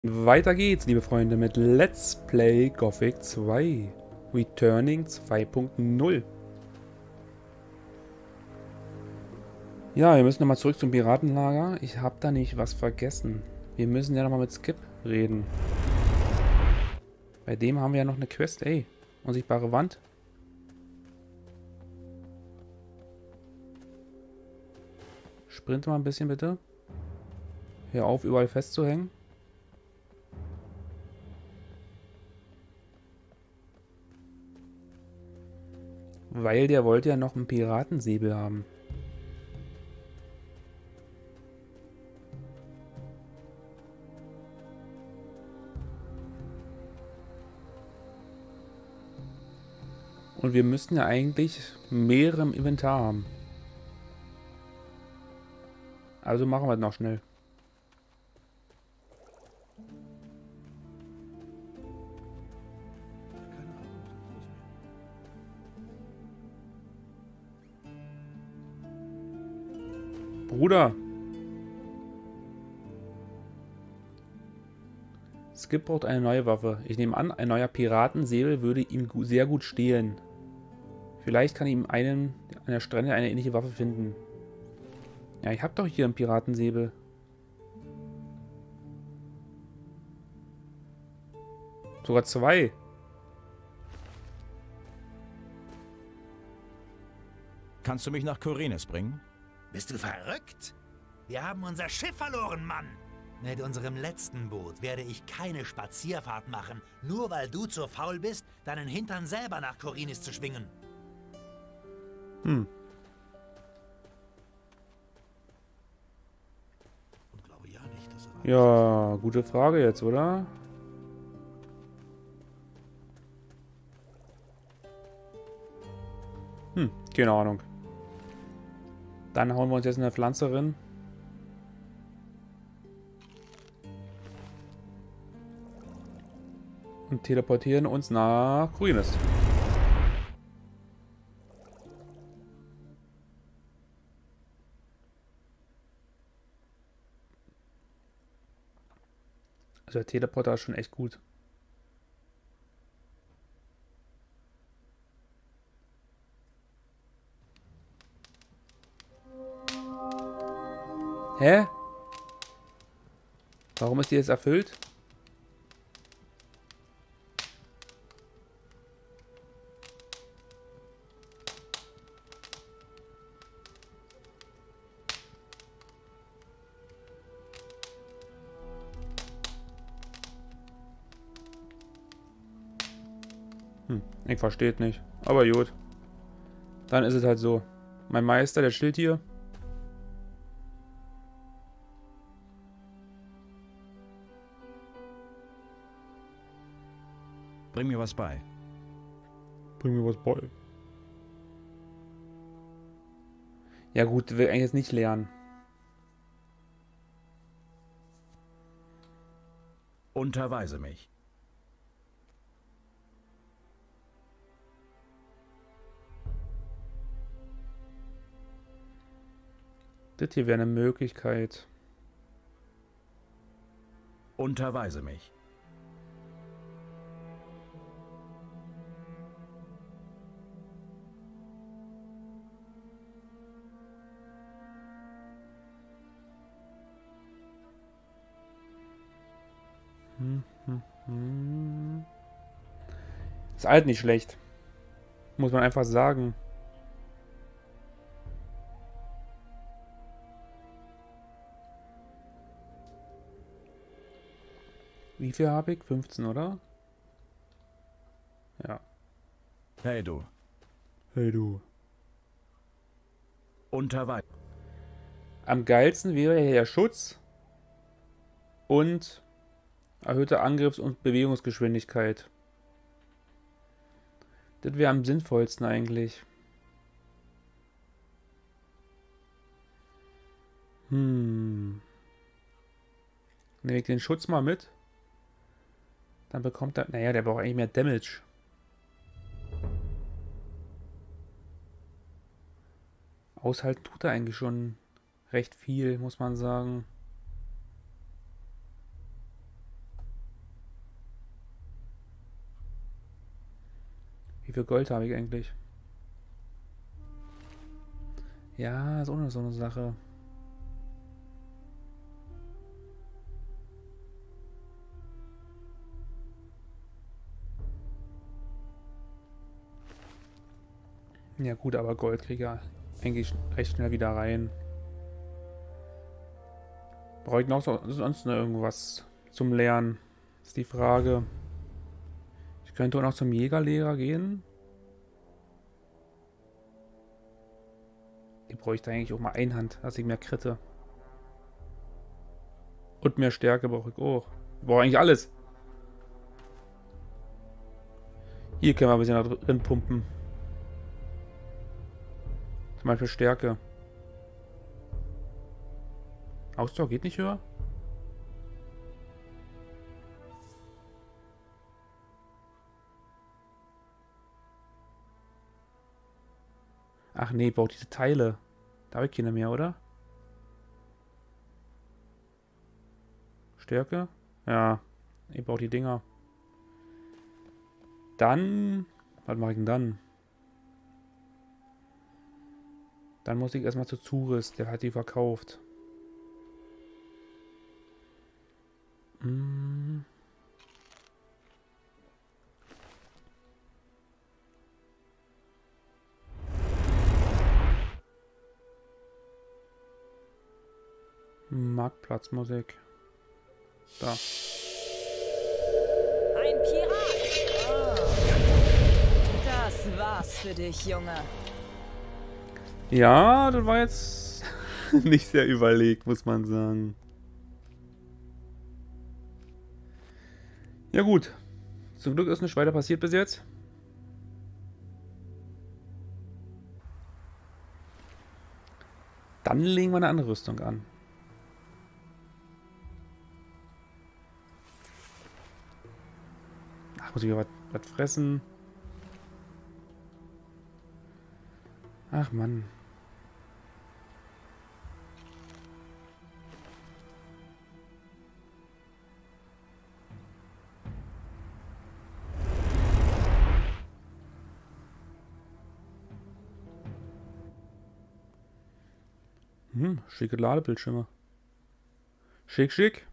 Weiter geht's, liebe Freunde, mit Let's Play Gothic 2 Returning 2.0. Ja, wir müssen nochmal zurück zum Piratenlager. Ich habe da nicht was vergessen. Wir müssen ja nochmal mit Skip reden. Bei dem haben wir ja noch eine Quest. Ey, unsichtbare Wand. Sprint mal ein bisschen bitte. Hör auf, überall festzuhängen. Weil der wollte ja noch einen Piratensäbel haben. Und wir müssten ja eigentlich mehrere im Inventar haben. Also machen wir es noch schnell. Bruder! Skip braucht eine neue Waffe. Ich nehme an, ein neuer Piratensäbel würde ihm sehr gut stehen. Vielleicht kann ihm an der Strände eine ähnliche Waffe finden. Ja, ich habe doch hier einen Piratensäbel. Sogar zwei. Kannst du mich nach Khorinis bringen? Bist du verrückt? Wir haben unser Schiff verloren, Mann. Mit unserem letzten Boot werde ich keine Spazierfahrt machen, nur weil du zu faul bist, deinen Hintern selber nach Khorinis zu schwingen. Hm. Und glaube ja nicht, dass Ja, gute Frage jetzt, oder? Keine Ahnung. Dann hauen wir uns jetzt eine Pflanze rein. Und teleportieren uns nach Khorinis. Also der Teleporter ist schon echt gut. Hä? Warum ist die jetzt erfüllt? Ich verstehe es nicht. Aber gut. Dann ist es halt so. Mein Meister, der chillt hier. Bring mir was bei. Bring mir was bei. Ja gut, will eigentlich jetzt nicht lernen. Unterweise mich. Das hier wäre eine Möglichkeit. Unterweise mich. Ist halt nicht schlecht. Muss man einfach sagen. Wie viel habe ich? 15, oder? Ja. Hey du. Hey du. Unterweise. Am geilsten wäre hier der Schutz und erhöhte Angriffs- und Bewegungsgeschwindigkeit. Das wäre am sinnvollsten eigentlich. Nehme ich den Schutz mal mit. Dann bekommt er... Naja, der braucht eigentlich mehr Damage. Aushalten tut er eigentlich schon recht viel, muss man sagen. Wie viel Gold habe ich eigentlich? Ja, ist auch noch so eine Sache. Ja gut, aber Gold kriege ich ja eigentlich recht schnell wieder rein. Brauche ich noch sonst noch irgendwas zum Lernen? Ist die Frage. Ich könnte auch noch zum Jägerlehrer gehen. Die bräuchte eigentlich auch mal Einhand, dass ich mehr kritte. Und mehr Stärke brauche ich auch. Ich brauche eigentlich alles. Hier können wir ein bisschen drin pumpen. Zum Beispiel Stärke. Ausdauer geht nicht höher? Ach nee, baut diese Teile. Da habe ich keine mehr, oder? Stärke? Ja, ich baue die Dinger. Dann... Was mache ich denn dann? Dann muss ich erstmal zu Zuris, der hat die verkauft. Hm. Marktplatzmusik. Da. Ein Pirat! Oh. Das war's für dich, Junge. Ja, das war jetzt nicht sehr überlegt, muss man sagen. Ja gut. Zum Glück ist nichts weiter passiert bis jetzt. Dann legen wir eine andere Rüstung an. Ach, muss ich was fressen? Ach Mann. Schicke Ladebildschirme. Schick, schick.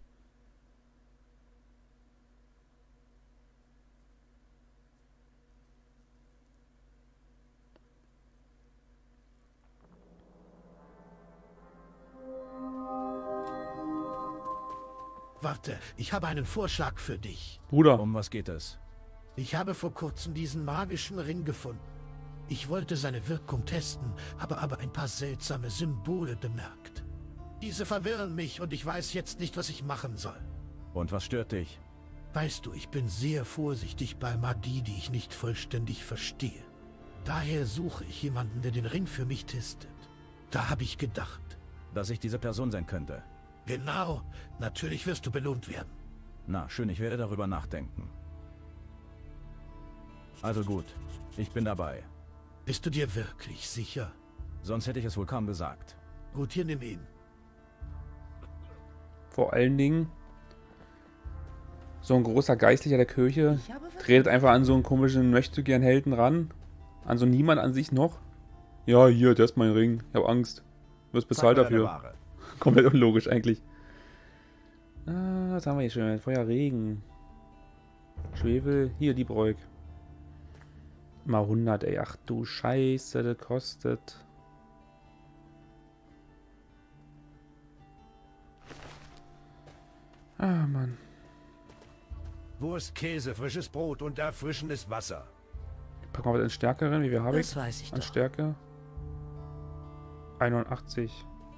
Warte, ich habe einen Vorschlag für dich. Bruder. Um was geht es? Ich habe vor kurzem diesen magischen Ring gefunden. Ich wollte seine Wirkung testen, habe aber ein paar seltsame Symbole bemerkt. Diese verwirren mich und ich weiß jetzt nicht, was ich machen soll. Und was stört dich? Weißt du, ich bin sehr vorsichtig bei Magie, die ich nicht vollständig verstehe. Daher suche ich jemanden, der den Ring für mich testet. Da habe ich gedacht. Dass ich diese Person sein könnte. Genau, natürlich wirst du belohnt werden. Na, schön, ich werde darüber nachdenken. Also gut, ich bin dabei. Bist du dir wirklich sicher? Sonst hätte ich es wohl kaum gesagt. Gut, hier nimm ihn. Vor allen Dingen, so ein großer Geistlicher der Kirche tretet einfach an so einen komischen Möchtegern-Helden ran. An so niemand an sich noch. Ja, hier, das ist mein Ring. Ich habe Angst. Du wirst bezahlt Zeig mir deine dafür. Ware. Komplett unlogisch eigentlich. Ah, was haben wir hier schon? Feuer, Regen. Schwefel. Hier, die Bräuk. Mal 100, ey. Ach du Scheiße, das kostet. Ah, Mann. Wurst, Käse, frisches Brot und erfrischendes Wasser. Packen wir was in Stärke rein. Wie viel habe ich? Das weiß ich An doch. Stärke. 81.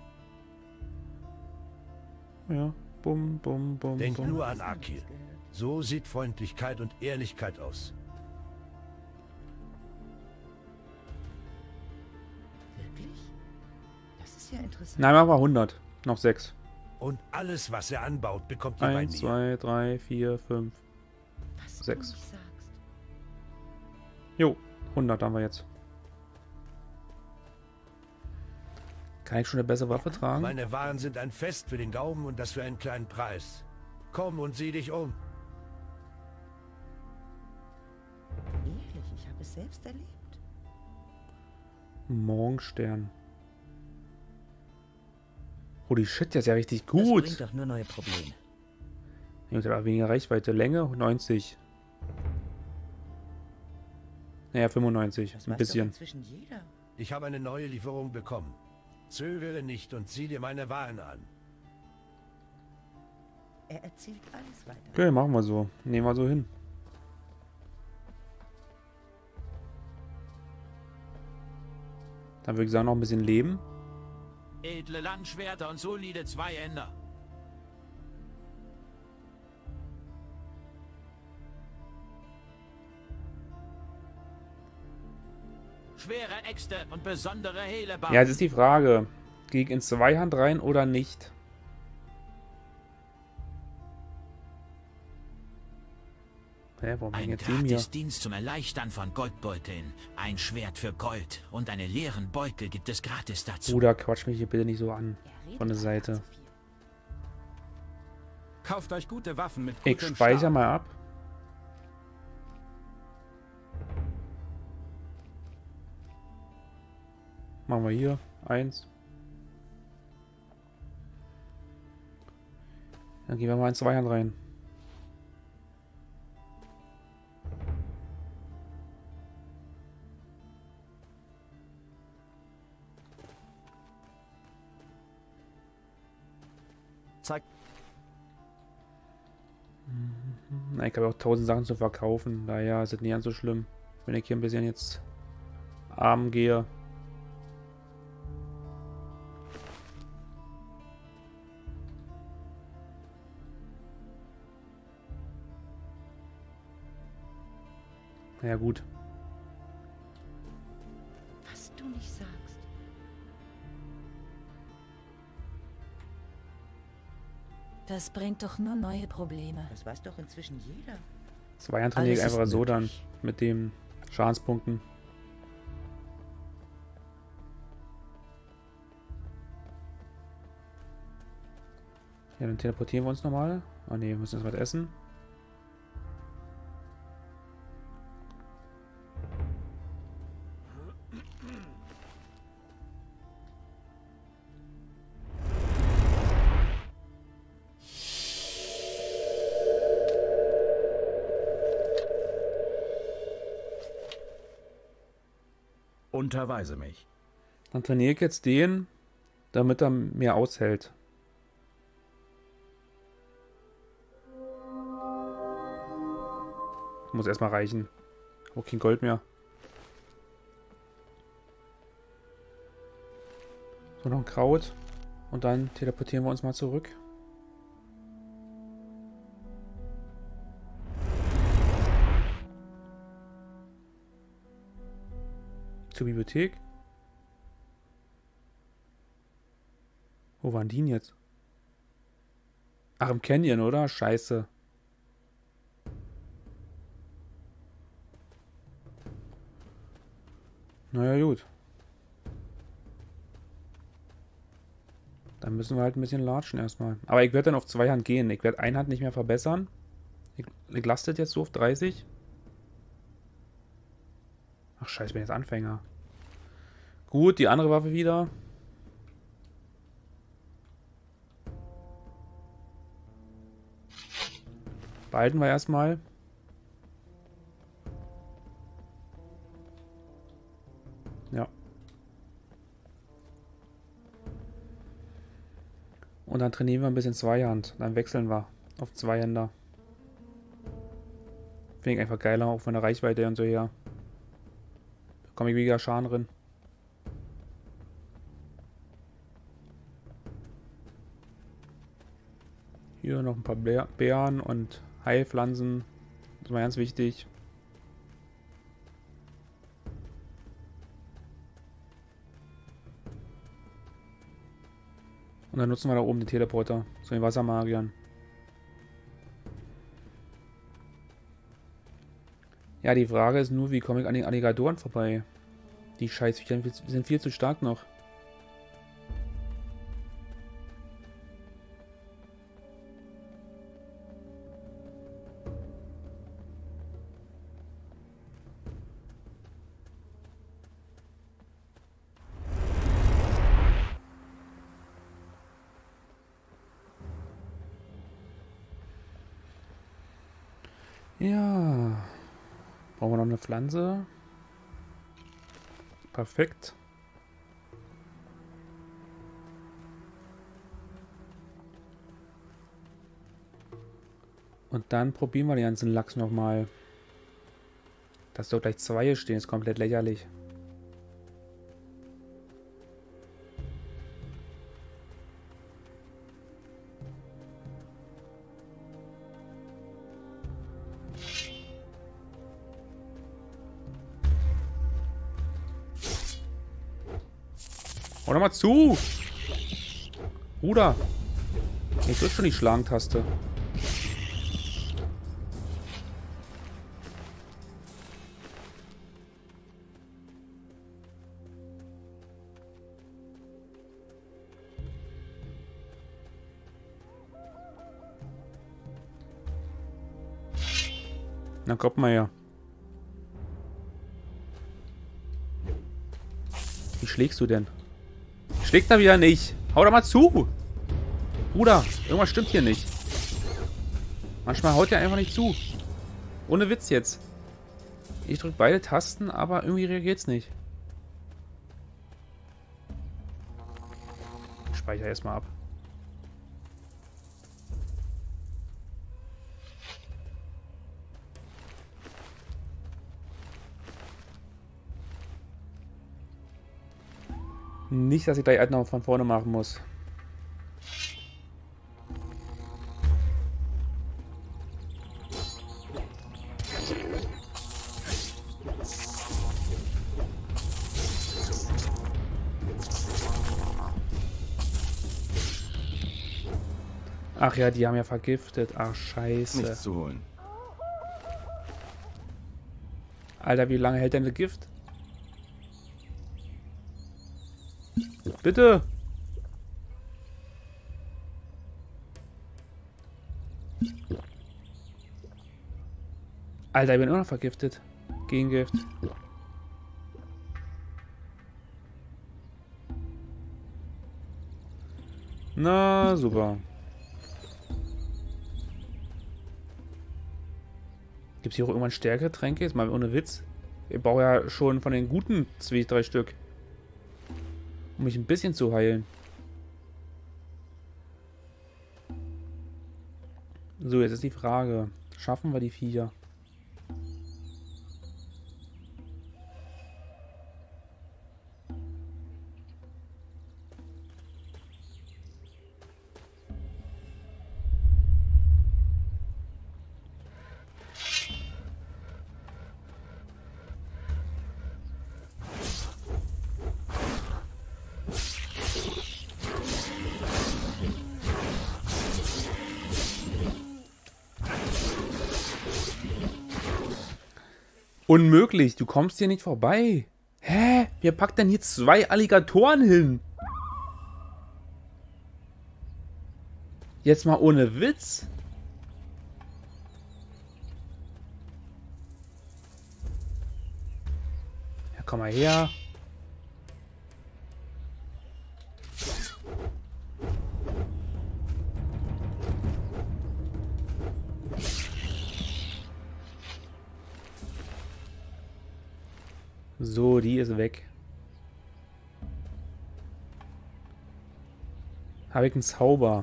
Ja. Bum, bum, bum, Denk bum. nur an Akil. So sieht Freundlichkeit und Ehrlichkeit aus. Wirklich? Das ist ja interessant. Nein, machen wir 100. Noch 6. Und alles, was er anbaut, bekommt ihr bei 1, mir. 2, 3, 4, 5. Was 6. du nicht sagst. Jo, 100 haben wir jetzt. Kann ich schon eine bessere Waffe tragen? Meine Waren sind ein Fest für den Gaumen und das für einen kleinen Preis. Komm und sieh dich um. Ehrlich, ich habe es selbst erlebt. Morgenstern. Holy shit, der ist ja richtig Das gut. bringt doch nur neue Probleme. Ja, der hat weniger Reichweite. Länge 90. Naja, 95. Das Ein weiß doch bisschen. inzwischen jeder. Ich habe eine neue Lieferung bekommen. Zögere nicht und zieh dir meine Waren an. Er erzählt alles weiter. Okay, machen wir so. Nehmen wir so hin. Dann würde ich sagen, noch ein bisschen leben. Edle Landschwerter und solide Zweihänder. Schwere Äxte und besondere Hellebarden. Ja, jetzt ist die Frage. Gehe ich in Zweihand rein oder nicht? Hä, warum hängen Ein jetzt die mir? Gratisdienst zum Erleichtern von Goldbeuteln. Ein Schwert für Gold und einen leeren Beutel gibt es gratis dazu. Bruder, quatsch mich hier bitte nicht so an. Von der Seite. Kauft euch gute Waffen mit Ich gutem speichere Stahl. mal ab. Machen wir hier. 1. Dann gehen wir mal in Zweihand rein. Zeig. Na, ich habe auch 1000 Sachen zu verkaufen. Daher ist es nicht ganz so schlimm, wenn ich hier ein bisschen jetzt arm gehe. Ja gut. Was du nicht sagst. Das bringt doch nur neue Probleme. Das weiß doch inzwischen jeder. Zweihand trainiere ich Alles ist einfach so dann möglich. mit den Schadenspunkten. Ja, dann teleportieren wir uns nochmal. Oh ne, wir müssen jetzt was essen. Unterweise mich. Dann trainiere ich jetzt den, damit er mehr aushält. Muss erstmal reichen. Auch kein Gold mehr. So, noch ein Kraut. Und dann teleportieren wir uns mal zurück. Zur Bibliothek. Wo waren die denn jetzt? Ach, im Canyon, oder? Scheiße. Naja, gut. Dann müssen wir halt ein bisschen latschen erstmal. Aber ich werde dann auf Zweihand gehen. Ich werde Einhand nicht mehr verbessern. Ich lasse das jetzt so auf 30. Ach scheiße, ich bin jetzt Anfänger. Gut, die andere Waffe wieder. Behalten wir erstmal. Ja. Und dann trainieren wir ein bisschen Zweihand. Dann wechseln wir auf Zweihänder. Finde ich einfach geiler, auch von der Reichweite und so her. Bekomme ich weniger Schaden drin. Hier noch ein paar Beeren und Heilpflanzen. Das ist mal ganz wichtig. Und dann nutzen wir da oben den Teleporter zu den Wassermagiern. Ja, die Frage ist nur, wie komme ich an den Alligatoren vorbei? Die Scheißviecher sind viel zu stark noch. Ja. Brauchen wir noch eine Pflanze? Perfekt. Und dann probieren wir den ganzen Lachs nochmal. Dass dort gleich 2 stehen, ist komplett lächerlich. Hör doch mal zu! Bruder! Ich drück schon die Schlagentaste. Na, kommt mal her. Wie schlägst du denn? Schlägt er wieder nicht. Hau doch mal zu. Bruder, irgendwas stimmt hier nicht. Manchmal haut er einfach nicht zu. Ohne Witz jetzt. Ich drücke beide Tasten, aber irgendwie reagiert's nicht. Ich speichere erstmal ab. Nicht, dass ich gleich halt noch von vorne machen muss. Ach ja, die haben ja vergiftet. Ach, scheiße. Nichts zu holen. Alter, wie lange hält denn das Gift? Bitte! Alter, ich bin immer noch vergiftet. Gegengift. Na, super. Gibt es hier auch irgendwann stärkere Tränke? Jetzt mal ohne Witz. Ich brauche ja schon von den guten 2, 3 Stück. Um mich ein bisschen zu heilen. So, jetzt ist die Frage. Schaffen wir die Viecher? Unmöglich, du kommst hier nicht vorbei. Hä? Wer packt denn hier 2 Alligatoren hin? Jetzt mal ohne Witz. Ja, komm mal her. So, die ist weg. Habe ich einen Zauber?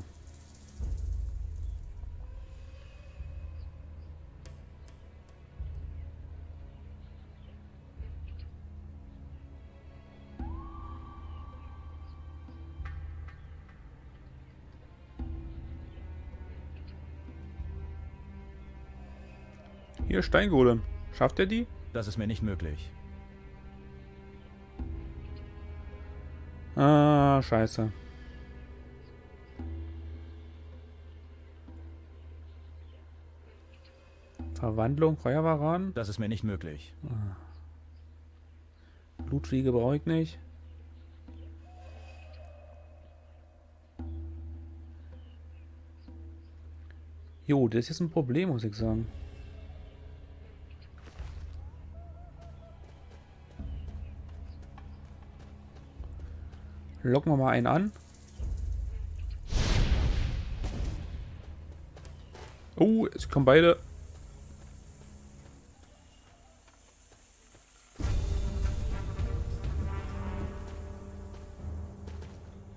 Hier, Steingolem. Schafft er die? Das ist mir nicht möglich. Ah, scheiße. Verwandlung, Feuerwaran. Das ist mir nicht möglich. Blutfliege brauche ich nicht. Jo, das ist jetzt ein Problem, muss ich sagen. Locken wir mal einen an. Oh, es kommen beide.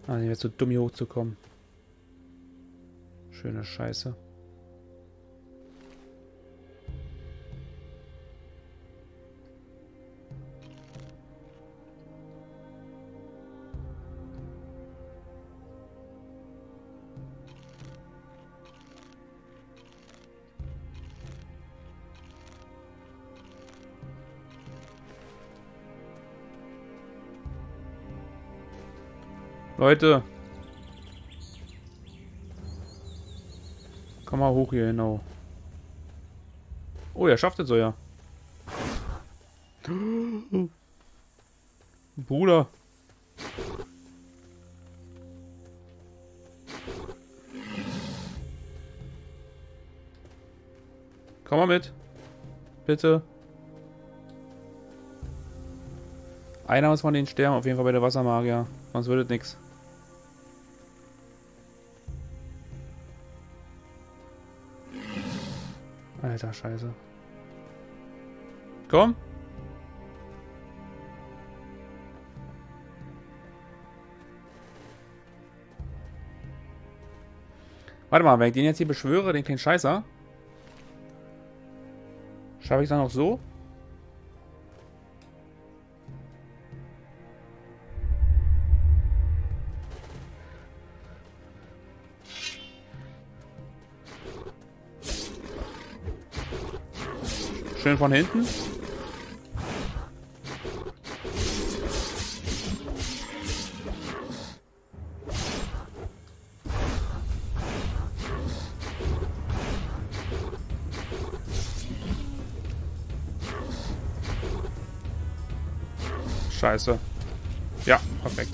Ah, ich wäre zu dumm, hier hochzukommen. Schöne Scheiße. Leute. Komm mal hoch hier, genau. Oh, er schafft es so, ja. Bruder. Komm mal mit. Bitte. Einer muss von denen sterben, auf jeden Fall bei der Wassermagier. Sonst wird es nichts. Alter, Scheiße. Komm. Warte mal, wenn ich den jetzt hier beschwöre, den kleinen Scheißer, schaffe ich es dann auch so? Schön von hinten. Scheiße. Ja, perfekt.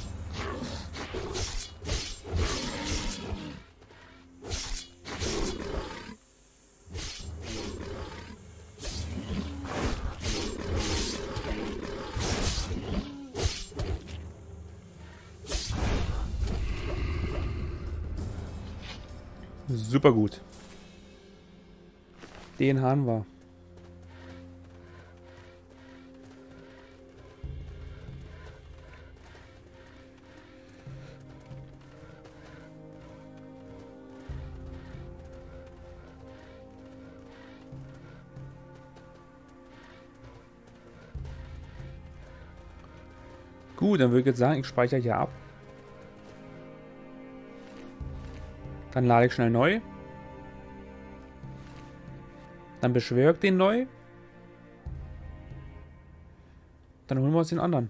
Super gut. Den haben wir. Gut, dann würde ich jetzt sagen, ich speichere hier ab. Dann lade ich schnell neu. Dann beschwöre ich den neu. Dann holen wir uns den anderen.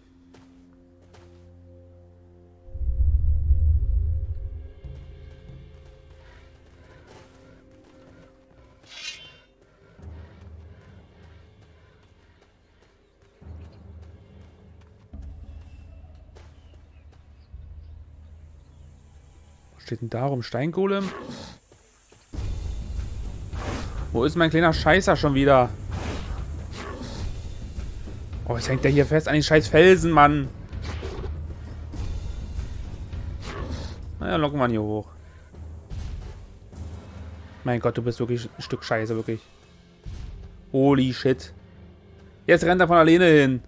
Was steht denn da rum? Steingolem? Wo ist mein kleiner Scheißer schon wieder? Oh, jetzt hängt der hier fest an den scheiß Felsen, Mann. Naja, locken wir ihn hier hoch. Mein Gott, du bist wirklich ein Stück Scheiße, wirklich. Holy shit. Jetzt rennt er von alleine hin.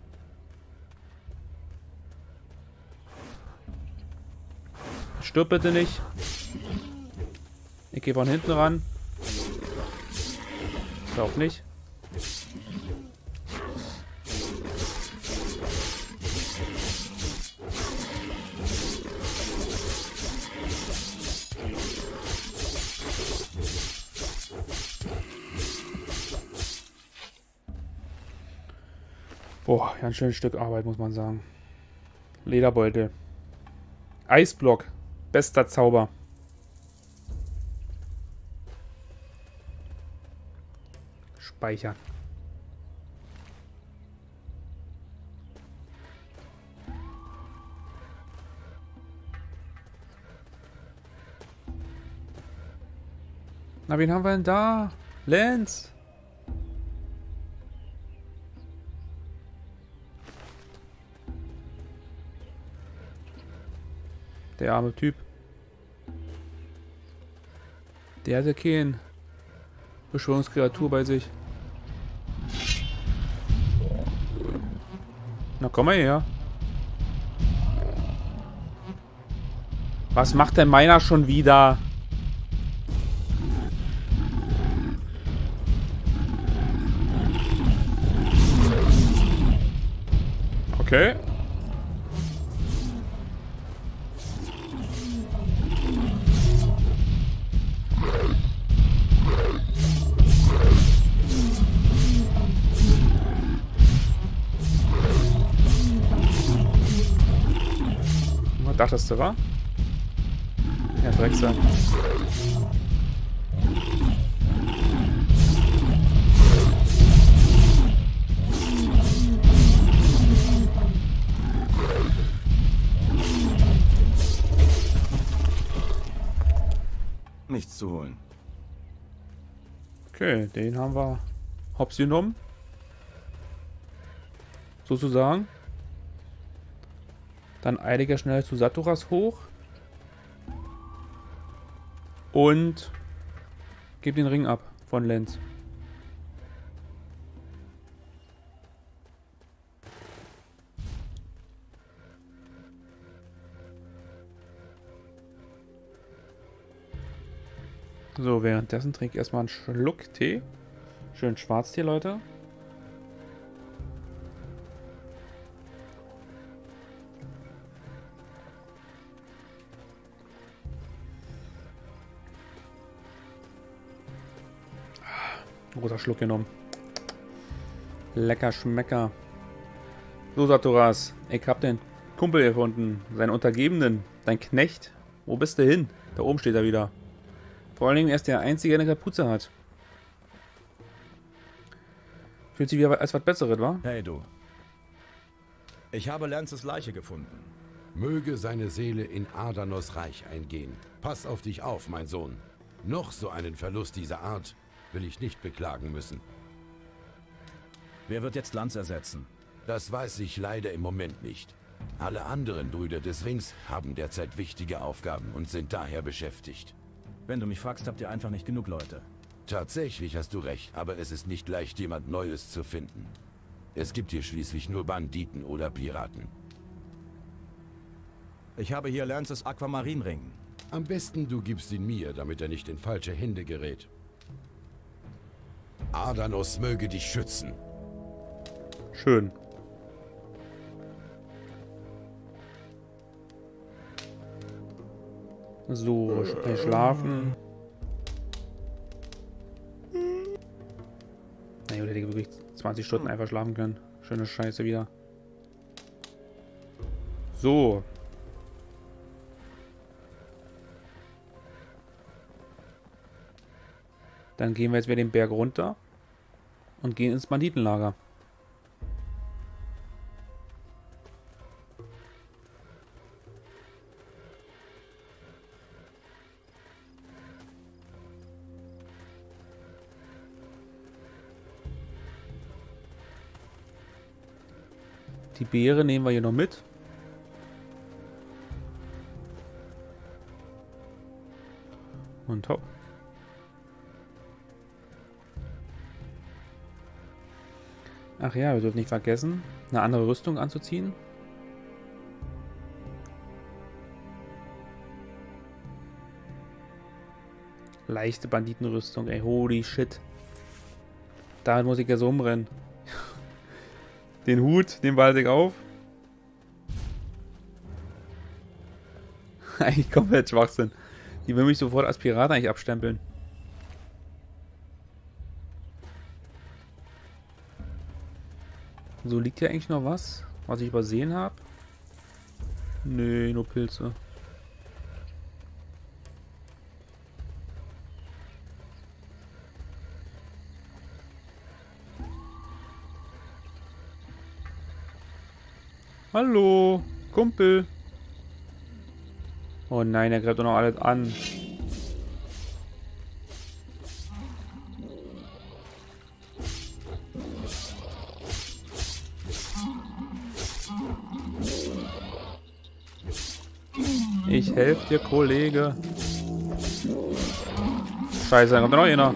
Stirb bitte nicht. Ich gehe von hinten ran. Auch nicht. Boah, ja, ein schönes Stück Arbeit, muss man sagen. Lederbeutel. Eisblock. Bester Zauber. Speichern. Na, wen haben wir denn da? Lance. Der arme Typ. Der hatte keinen Beschwörungskreatur bei sich. Na, komm mal her. Was macht denn meiner schon wieder? Okay. Was dachtest du, wa? Ja, Drecksack. Nichts zu holen. Okay, den haben wir hops genommen. Sozusagen. Dann eiliger schnell zu Saturas hoch. Und gib den Ring ab von Lenz. So, währenddessen trinke ich erstmal einen Schluck Tee. Schön Schwarztee, Leute. Großer Schluck genommen. Lecker Schmecker. So, Saturas, ich hab den Kumpel gefunden. Seinen Untergebenen. Dein Knecht. Wo bist du hin? Da oben steht er wieder. Vor allen Dingen, er ist der Einzige, der eine Kapuze hat. Fühlt sich wie als was Besseres, wa? Hey, du. Ich habe Lenzes Leiche gefunden. Möge seine Seele in Adanos Reich eingehen. Pass auf dich auf, mein Sohn. Noch so einen Verlust dieser Art will ich nicht beklagen müssen. Wer wird jetzt Lanz ersetzen? Das weiß ich leider im Moment nicht. Alle anderen Brüder des Rings haben derzeit wichtige Aufgaben und sind daher beschäftigt. Wenn du mich fragst, habt ihr einfach nicht genug Leute. Tatsächlich hast du recht, aber es ist nicht leicht, jemand Neues zu finden. Es gibt hier schließlich nur Banditen oder Piraten. Ich habe hier Lenzes Aquamarinring. Am besten du gibst ihn mir, damit er nicht in falsche Hände gerät. Adanos möge dich schützen. Schön. So, schlafen. Na gut, hätte ich wirklich 20 Stunden einfach schlafen können. Schöne Scheiße wieder. So. Dann gehen wir jetzt wieder den Berg runter und gehen ins Banditenlager. Die Beere nehmen wir hier noch mit. Und hopp. Ach ja, wir dürfen nicht vergessen, eine andere Rüstung anzuziehen. Leichte Banditenrüstung, ey, holy shit. Damit muss ich ja so umrennen. Den Hut, den behalte ich auf. Eigentlich komplett Schwachsinn. Die will mich sofort als Pirat eigentlich abstempeln. So, liegt hier eigentlich noch was ich übersehen habe? Nö, nur Pilze. Hallo, Kumpel. Oh nein, er greift doch noch alles an. Ich helfe dir, Kollege. Scheiße, da kommt noch einer.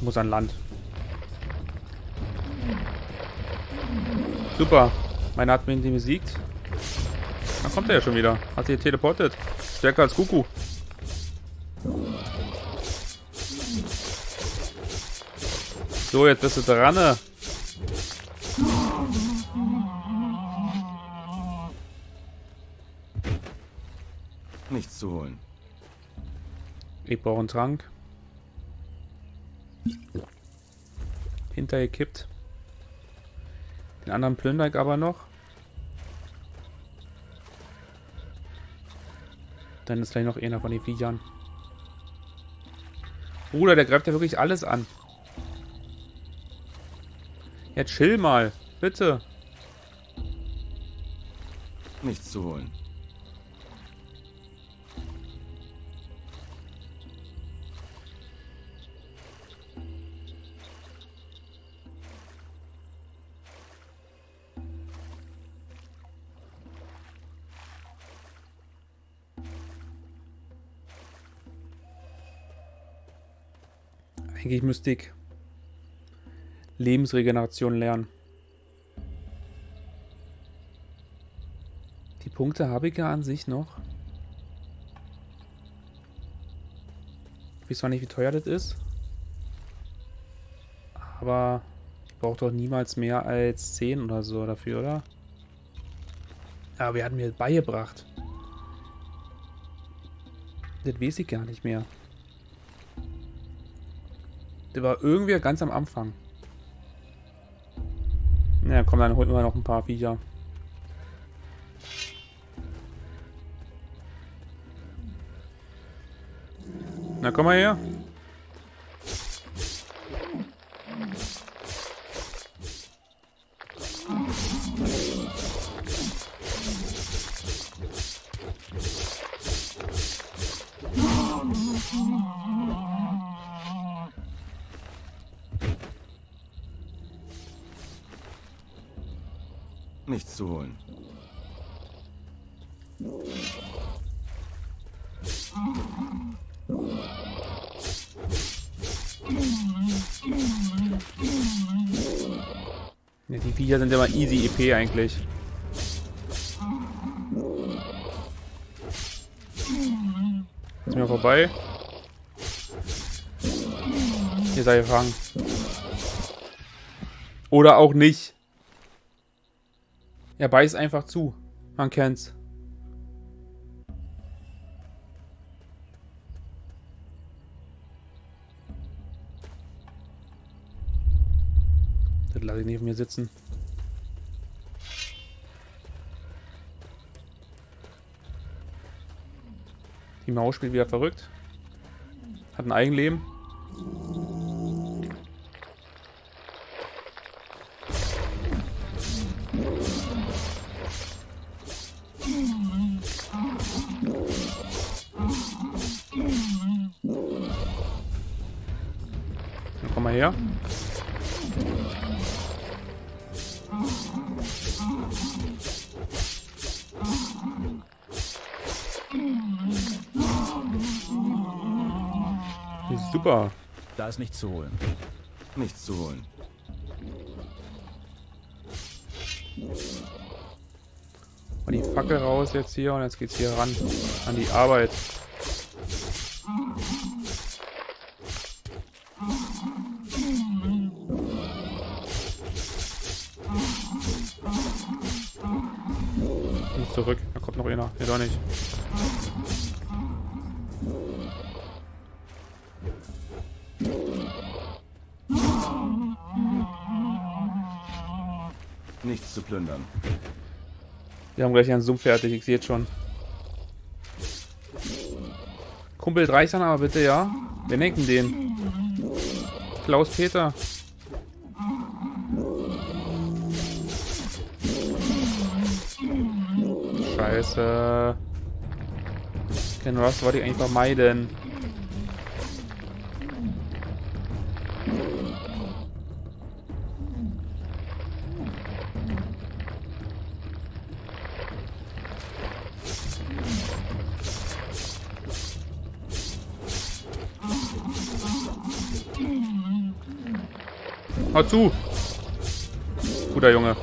Ich muss an Land. Super. Meiner hat mich besiegt. Dann kommt er ja schon wieder. Hat sich teleportet. Stärker als Kuku. So, jetzt bist du dran. Nichts zu holen. Ich brauche einen Trank. Hintergekippt. Den anderen plündere ich aber noch. Dann ist gleich noch einer von den Viechern. Bruder, der greift ja wirklich alles an. Jetzt chill mal, bitte. Nichts zu holen. Eigentlich müsste ich Lebensregeneration lernen. Die Punkte habe ich ja an sich noch. Ich weiß zwar nicht, wie teuer das ist. Aber ich brauche doch niemals mehr als 10 oder so dafür, oder? Aber wer hat mir das beigebracht? Das weiß ich gar nicht mehr. Der war irgendwie ganz am Anfang. Na komm, dann holen wir noch ein paar Viecher. Na komm mal her. Nichts zu holen. Ja, die Viecher sind immer easy EP eigentlich. Ist mir vorbei. Ihr seid gefangen. Oder auch nicht. Er beißt einfach zu. Man kennt's. Das lasse ich neben mir sitzen. Die Maus spielt wieder verrückt. Hat ein Eigenleben. Dann komm mal her. Super. Da ist nichts zu holen. Nichts zu holen. Und die Fackel raus jetzt hier und jetzt geht's hier ran an die Arbeit. Ich muss zurück, da kommt noch einer. Nee, doch nicht. Nichts zu plündern. Wir haben gleich einen Sumpf fertig, ich sehe jetzt schon. Kumpel Dreichern aber bitte, ja? Wer nennt denn den? Klaus Peter. Scheiße. Ken Ross wollte ich eigentlich vermeiden. Hau zu! Guter Junge.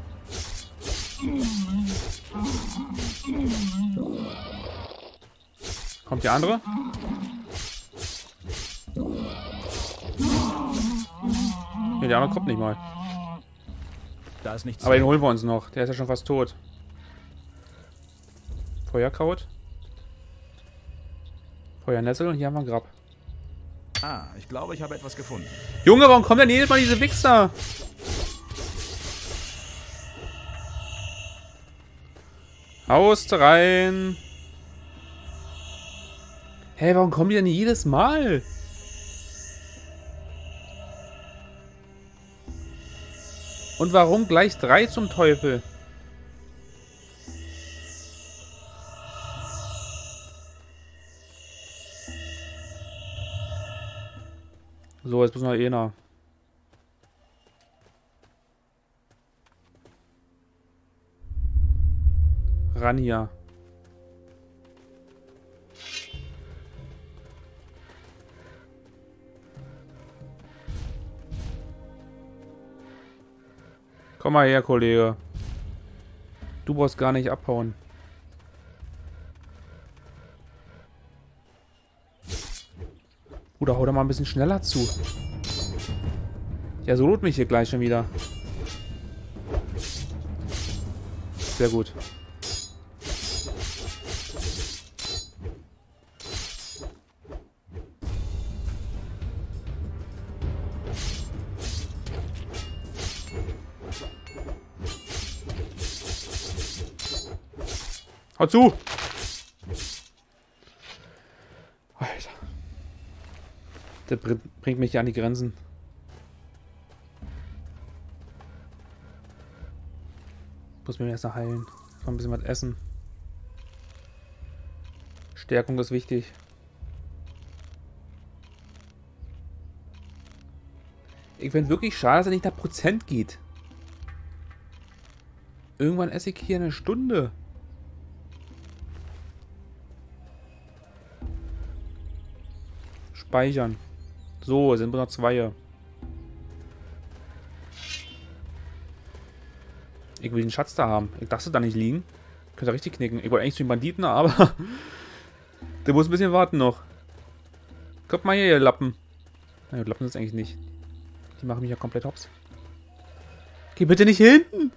Kommt der andere? Ne, der andere kommt nicht mal. Da ist nichts. Aber den holen wir uns noch. Der ist ja schon fast tot. Feuerkraut. Feuernessel und hier haben wir einen Grab. Ah, ich glaube, ich habe etwas gefunden. Junge, warum kommen denn jedes Mal diese Wichser? Haust rein. Hey, warum kommen die denn jedes Mal? Und warum gleich 3 zum Teufel? So, jetzt müssen wir einer. Ran hier. Komm mal her, Kollege. Du brauchst gar nicht abhauen. Oder hau da mal ein bisschen schneller zu. Ja, so lohnt mich hier gleich schon wieder. Sehr gut. Hau zu! Alter. Der bringt mich ja an die Grenzen. Muss mir erst noch heilen. Ich kann ein bisschen was essen. Stärkung ist wichtig. Ich finde wirklich schade, dass er nicht nach Prozent geht. Irgendwann esse ich hier eine Stunde. Speichern. So, sind wir noch 2. Ich will den Schatz da haben. Ich dachte da nicht liegen. Könnte richtig knicken. Ich wollte eigentlich zu den Banditen, aber der muss ein bisschen warten noch. Kommt mal her, ihr Lappen. Nein, Lappen sind es eigentlich nicht. Die machen mich ja komplett hops. Geh bitte nicht hinten!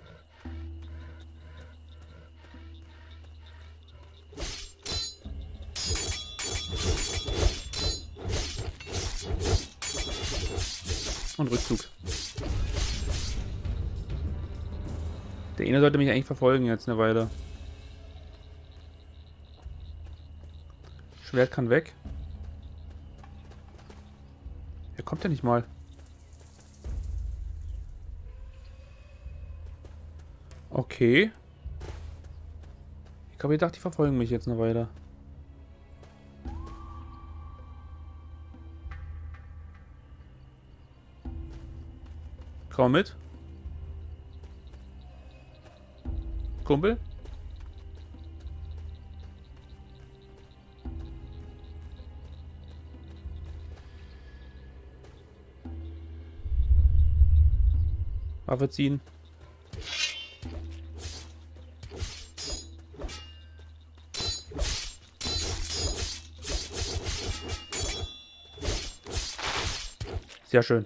Und Rückzug. Der eine sollte mich eigentlich verfolgen jetzt eine Weile. Schwert kann weg. Er kommt ja nicht mal. Okay. Ich habe gedacht, die verfolgen mich jetzt eine Weile. Komm mit. Kumpel. Waffe ziehen. Sehr schön.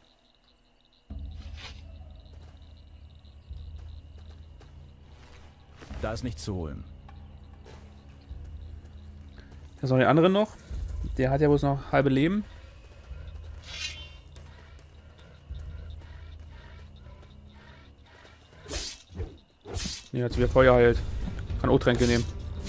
Da ist nichts zu holen. Da ist noch der andere noch. Der hat ja bloß noch halbe Leben. Ne, hat sich wieder Feuer heilt. Kann O-Tränke nehmen.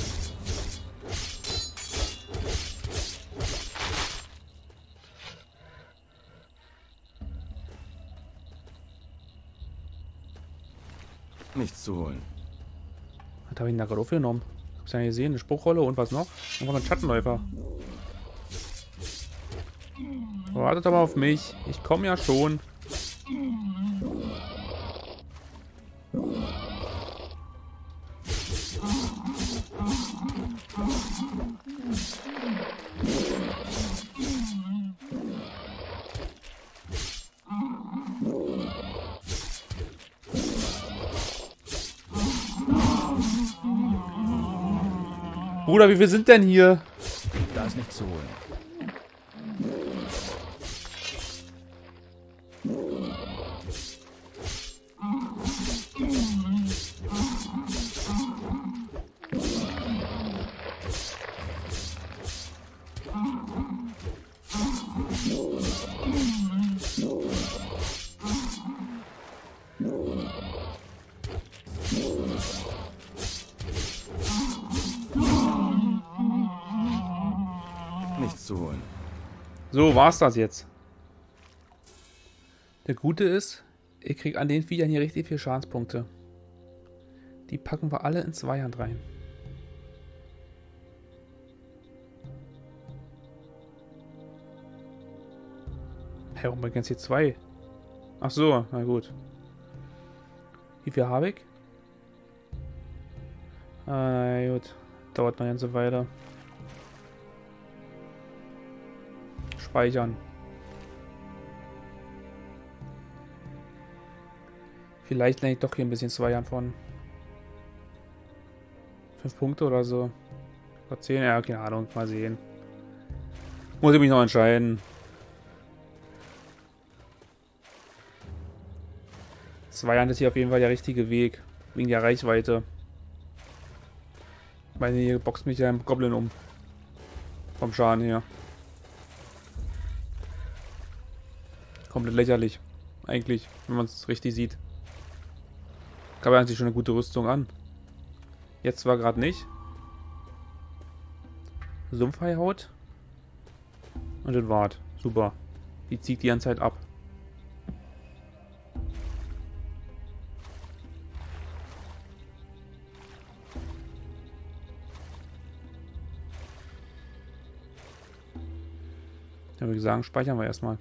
Nichts zu holen. Was habe ich denn da gerade aufgenommen? Hab's ja nicht gesehen. Eine Spruchrolle und was noch? Und ein Schattenläufer. Wartet aber auf mich. Ich komme ja schon. Bruder, wie viel sind denn hier? Da ist nichts zu holen. Nichts zu holen. So, war's das jetzt. Der Gute ist, ich krieg an den Viechern hier richtig viel Schadenspunkte. Die packen wir alle in Zweihand rein. Hä, warum bringt jetzt hier 2? Ach so, na gut. Wie viel habe ich? Ah, na gut. Dauert noch eine ganze Weile. Speichern. Vielleicht lerne ich doch hier ein bisschen Zweihand von. 5 Punkte oder so. Oder 10, ja, keine Ahnung. Mal sehen. Muss ich mich noch entscheiden. Zweihand ist hier auf jeden Fall der richtige Weg. Wegen der Reichweite. Ich meine, hier boxt mich ja ein Goblin um. Vom Schaden her. Komplett lächerlich. Eigentlich, wenn man es richtig sieht. Gab ja eigentlich schon eine gute Rüstung an. Jetzt zwar gerade nicht. Sumpfhaihaut. Und das war's. Super. Die zieht die ganze Zeit ab. Dann würde ich sagen, speichern wir erstmal.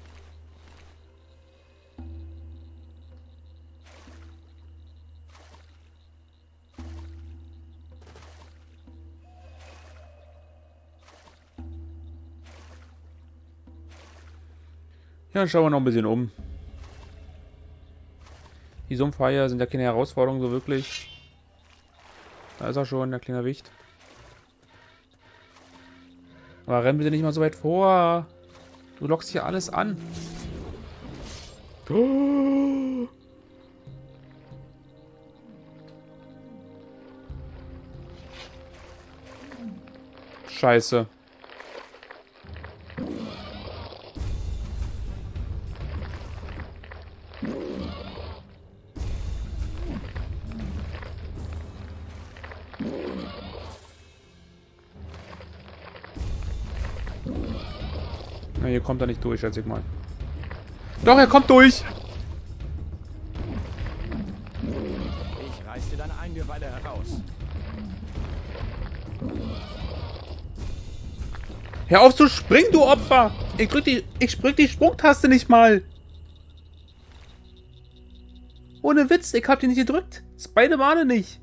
Ja, dann schauen wir noch ein bisschen um. Die Sumpfhaie sind ja keine Herausforderung so wirklich. Da ist er schon, der kleine Wicht. Aber renn bitte nicht mal so weit vor. Du lockst hier alles an. Oh. Scheiße. Na, hier kommt er nicht durch, schätze ich mal. Doch, er kommt durch! Ich reiß dir deine Eingeweide heraus. Hör auf zu springen, du Opfer! Ich drück die Sprungtaste nicht mal! Ohne Witz, ich hab die nicht gedrückt. Das beide Male nicht.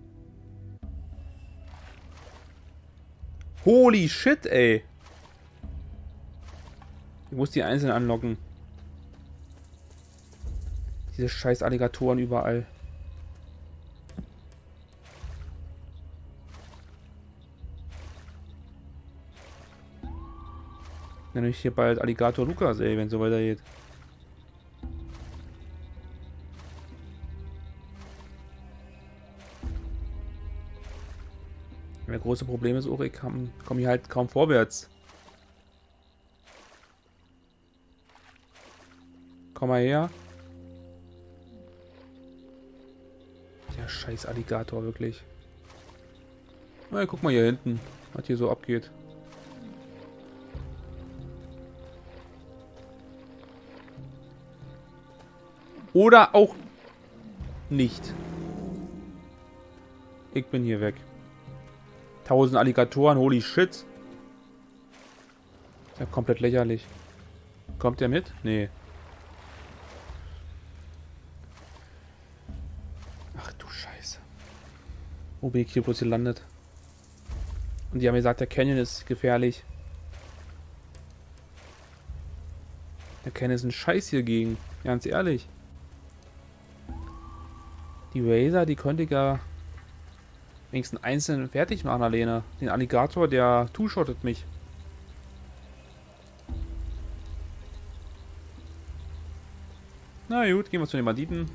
Holy shit, ey. Ich muss die einzeln anlocken. Diese scheiß Alligatoren überall. Nenne ich hier bald Alligator Lukas, ey, wenn es so weitergeht. Das große Problem ist auch, ich komme hier halt kaum vorwärts. Komm mal her. Der scheiß Alligator, wirklich. Na, guck mal hier hinten, was hier so abgeht. Oder auch nicht. Ich bin hier weg. 1000 Alligatoren, holy shit. Ja, komplett lächerlich. Kommt der mit? Nee. Ach du Scheiße. Wo bin ich hier bloß gelandet? Und die haben gesagt, der Canyon ist gefährlich. Der Canyon ist ein Scheiß hier gegen. Ganz ehrlich. Die Razor, die könnte ich ja Wenigstens einzeln fertig machen, Alena. Den Alligator, der two-shottet mich. Na gut, gehen wir zu den Banditen.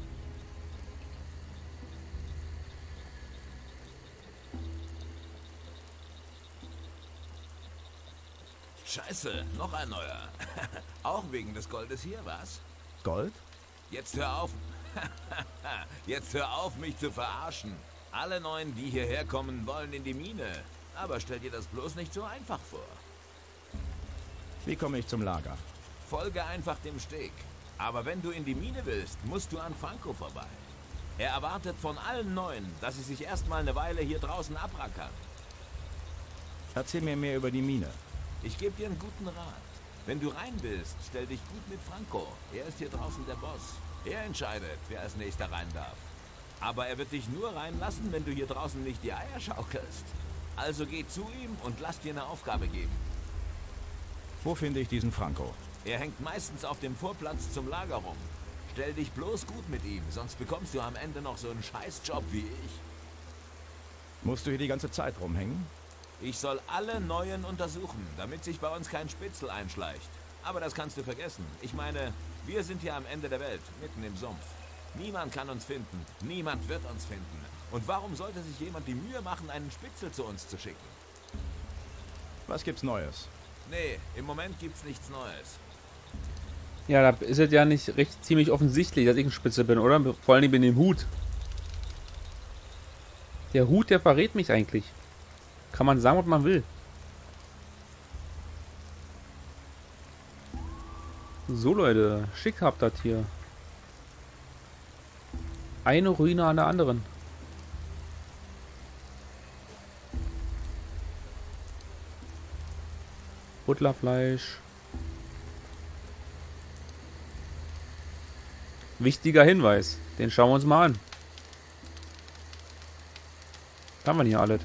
Scheiße, noch ein neuer. Auch wegen des Goldes hier, was? Gold? Jetzt hör auf. Jetzt hör auf, mich zu verarschen. Alle Neuen, die hierher kommen, wollen in die Mine. Aber stell dir das bloß nicht so einfach vor. Wie komme ich zum Lager? Folge einfach dem Steg. Aber wenn du in die Mine willst, musst du an Franco vorbei. Er erwartet von allen Neuen, dass sie sich erstmal eine Weile hier draußen abrackern. Erzähl mir mehr über die Mine. Ich gebe dir einen guten Rat. Wenn du rein willst, stell dich gut mit Franco. Er ist hier draußen der Boss. Er entscheidet, wer als nächster rein darf. Aber er wird dich nur reinlassen, wenn du hier draußen nicht die Eier schaukelst. Also geh zu ihm und lass dir eine Aufgabe geben. Wo finde ich diesen Franco? Er hängt meistens auf dem Vorplatz zum Lager rum. Stell dich bloß gut mit ihm, sonst bekommst du am Ende noch so einen Scheißjob wie ich. Musst du hier die ganze Zeit rumhängen? Ich soll alle Neuen untersuchen, damit sich bei uns kein Spitzel einschleicht. Aber das kannst du vergessen. Ich meine, wir sind hier am Ende der Welt, mitten im Sumpf. Niemand kann uns finden, niemand wird uns finden. Und warum sollte sich jemand die Mühe machen, einen Spitzel zu uns zu schicken? Was gibt's Neues? Nee, im Moment gibt's nichts Neues. Ja, da ist es ja nicht recht ziemlich offensichtlich, dass ich ein Spitzel bin, oder? Vor allem in dem Hut. Der Hut, der verrät mich eigentlich. Kann man sagen, was man will. So, Leute. Schick habt das hier. Eine Ruine an der anderen. Butlerfleisch. Wichtiger Hinweis. Den schauen wir uns mal an. Was haben wir hier alles?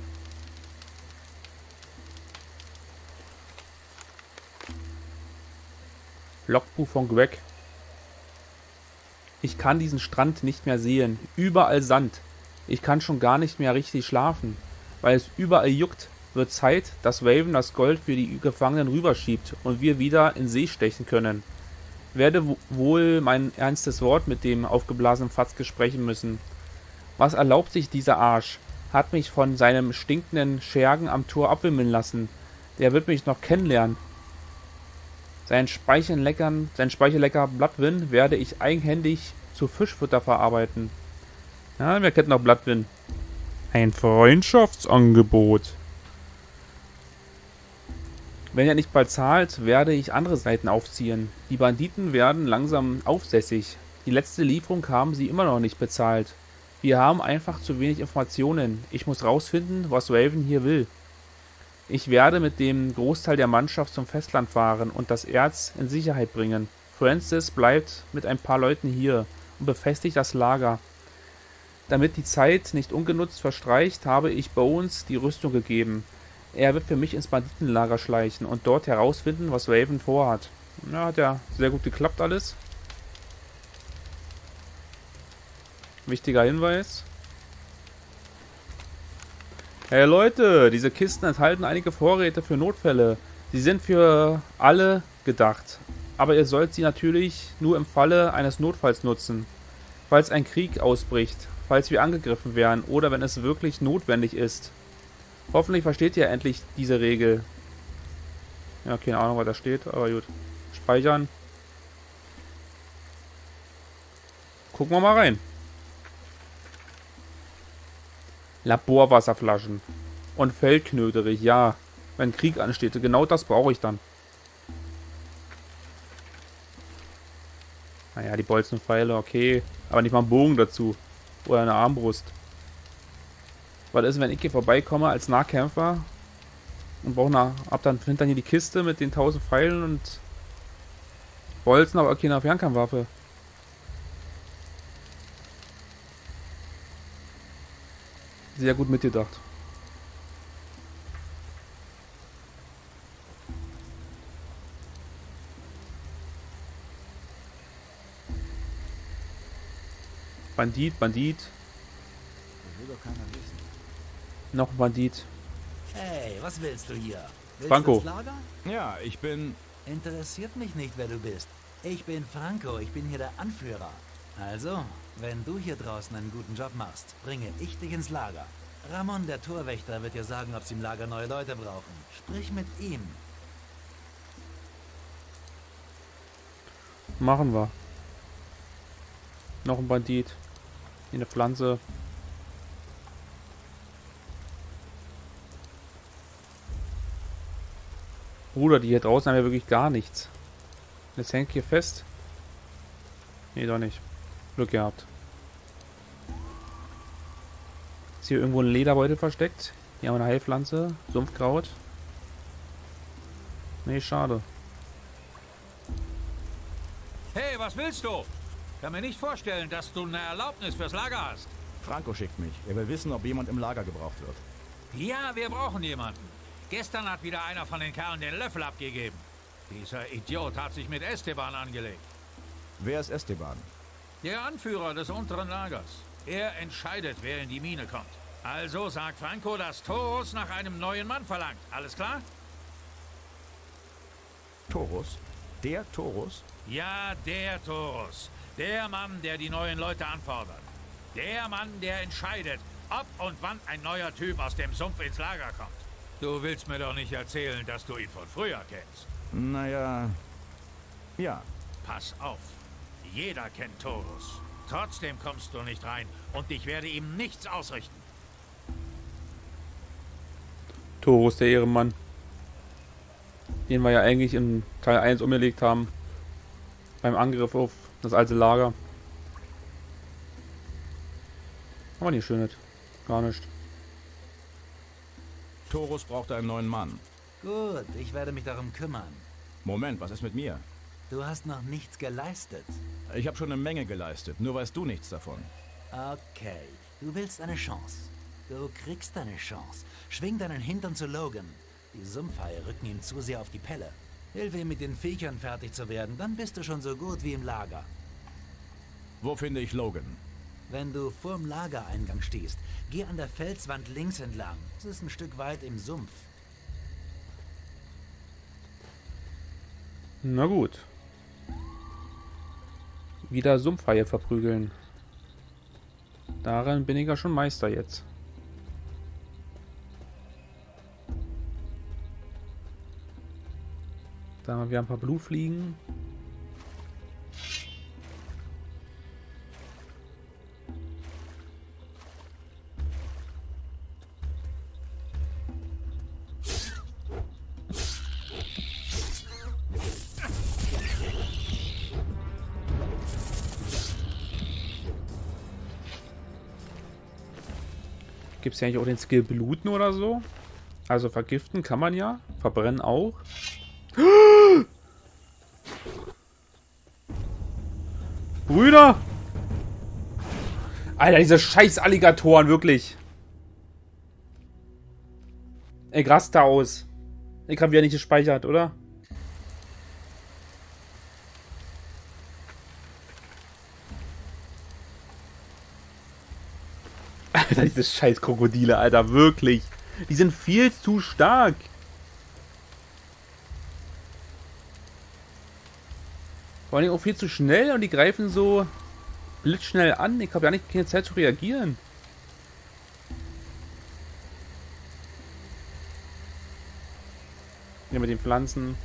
Logbuch von Greg. Ich kann diesen Strand nicht mehr sehen. Überall Sand. Ich kann schon gar nicht mehr richtig schlafen, weil es überall juckt. Wird Zeit, dass Raven das Gold für die Gefangenen rüberschiebt und wir wieder in See stechen können. Werde wohl mein ernstes Wort mit dem aufgeblasenen Fatzke sprechen müssen. Was erlaubt sich dieser Arsch? Hat mich von seinem stinkenden Schergen am Tor abwimmeln lassen. Der wird mich noch kennenlernen. Sein speicherlecker Bloodwind werde ich eigenhändig zu Fischfutter verarbeiten. Ja, wir kennen noch Bloodwind. Ein Freundschaftsangebot. Wenn er nicht bald zahlt, werde ich andere Seiten aufziehen. Die Banditen werden langsam aufsässig. Die letzte Lieferung haben sie immer noch nicht bezahlt. Wir haben einfach zu wenig Informationen. Ich muss rausfinden, was Raven hier will. Ich werde mit dem Großteil der Mannschaft zum Festland fahren und das Erz in Sicherheit bringen. Francis bleibt mit ein paar Leuten hier und befestigt das Lager. Damit die Zeit nicht ungenutzt verstreicht, habe ich Bones die Rüstung gegeben. Er wird für mich ins Banditenlager schleichen und dort herausfinden, was Raven vorhat. Ja, hat ja sehr gut geklappt alles. Wichtiger Hinweis. Hey Leute, diese Kisten enthalten einige Vorräte für Notfälle. Sie sind für alle gedacht. Aber ihr sollt sie natürlich nur im Falle eines Notfalls nutzen. Falls ein Krieg ausbricht, falls wir angegriffen werden oder wenn es wirklich notwendig ist. Hoffentlich versteht ihr endlich diese Regel. Ja, keine Ahnung, was da steht, aber gut. Speichern. Gucken wir mal rein. Laborwasserflaschen. Und Feldknöterich, ja. Wenn Krieg ansteht, genau das brauche ich dann. Naja, die Bolzenpfeile, okay. Aber nicht mal einen Bogen dazu. Oder eine Armbrust. Was ist, wenn ich hier vorbeikomme als Nahkämpfer und hab dann hinter hier die Kiste mit den 1000 Pfeilen und Bolzen, aber keine Fernkampfwaffe. Sehr gut mitgedacht. Bandit. Das will doch keiner wissen. Noch ein Bandit. Hey, was willst du hier? Willst Franco. du ins Lager? Ja, ich bin... Interessiert mich nicht, wer du bist. Ich bin Franco, ich bin hier der Anführer. Also, wenn du hier draußen einen guten Job machst, bringe ich dich ins Lager. Ramon, der Torwächter, wird dir sagen, ob sie im Lager neue Leute brauchen. Sprich mit ihm. Machen wir. Noch ein Bandit. Hier eine Pflanze. Bruder, die hier draußen haben ja wirklich gar nichts. Jetzt hängt hier fest. Nee, doch nicht. Glück gehabt. Ist hier irgendwo ein Lederbeutel versteckt? Hier haben wir eine Heilpflanze. Sumpfkraut. Nee, schade. Hey, was willst du? Kann mir nicht vorstellen, dass du eine Erlaubnis fürs Lager hast. Franco schickt mich. Er will wissen, ob jemand im Lager gebraucht wird. Ja, wir brauchen jemanden. Gestern hat wieder einer von den Kerlen den Löffel abgegeben. Dieser Idiot hat sich mit Esteban angelegt. Wer ist Esteban? Der Anführer des unteren Lagers. Er entscheidet, wer in die Mine kommt. Also sagt Franco, dass Taurus nach einem neuen Mann verlangt. Alles klar? Taurus? Der Taurus? Ja, der Taurus. Der Mann, der die neuen Leute anfordert. Der Mann, der entscheidet, ob und wann ein neuer Typ aus dem Sumpf ins Lager kommt. Du willst mir doch nicht erzählen, dass du ihn von früher kennst. Naja... Ja. Pass auf. Jeder kennt Taurus. Trotzdem kommst du nicht rein und ich werde ihm nichts ausrichten. Taurus, der Ehrenmann. Den wir ja eigentlich in Teil 1 umgelegt haben. Beim Angriff auf das alte Lager. Aber nicht schön nicht. Gar nicht. Taurus braucht einen neuen Mann. Gut, ich werde mich darum kümmern. Moment, was ist mit mir? Du hast noch nichts geleistet. Ich habe schon eine Menge geleistet, nur weißt du nichts davon. Okay, du willst eine Chance. Du kriegst eine Chance. Schwing deinen Hintern zu Logan. Die Sumpfhaie rücken ihm zu sehr auf die Pelle. Hilf ihm mit den Viechern fertig zu werden, dann bist du schon so gut wie im Lager. Wo finde ich Logan? Wenn du vorm Lagereingang stehst, geh an der Felswand links entlang. Es ist ein Stück weit im Sumpf. Na gut. Wieder Sumpfhaie verprügeln. Daran bin ich ja schon Meister jetzt. Da haben wir ein paar Blutfliegen. Gibt es ja eigentlich auch den Skill Bluten oder so? Also vergiften kann man ja. Verbrennen auch. Brüder! Alter, diese scheiß Alligatoren, wirklich. Ich raste aus. Ich habe wieder nicht gespeichert, oder? Alter, diese scheiß Krokodile, Alter, wirklich. Die sind viel zu stark. Vor allem auch viel zu schnell und die greifen so blitzschnell an. Ich habe ja nicht keine Zeit zu reagieren. Hier mit den Pflanzen.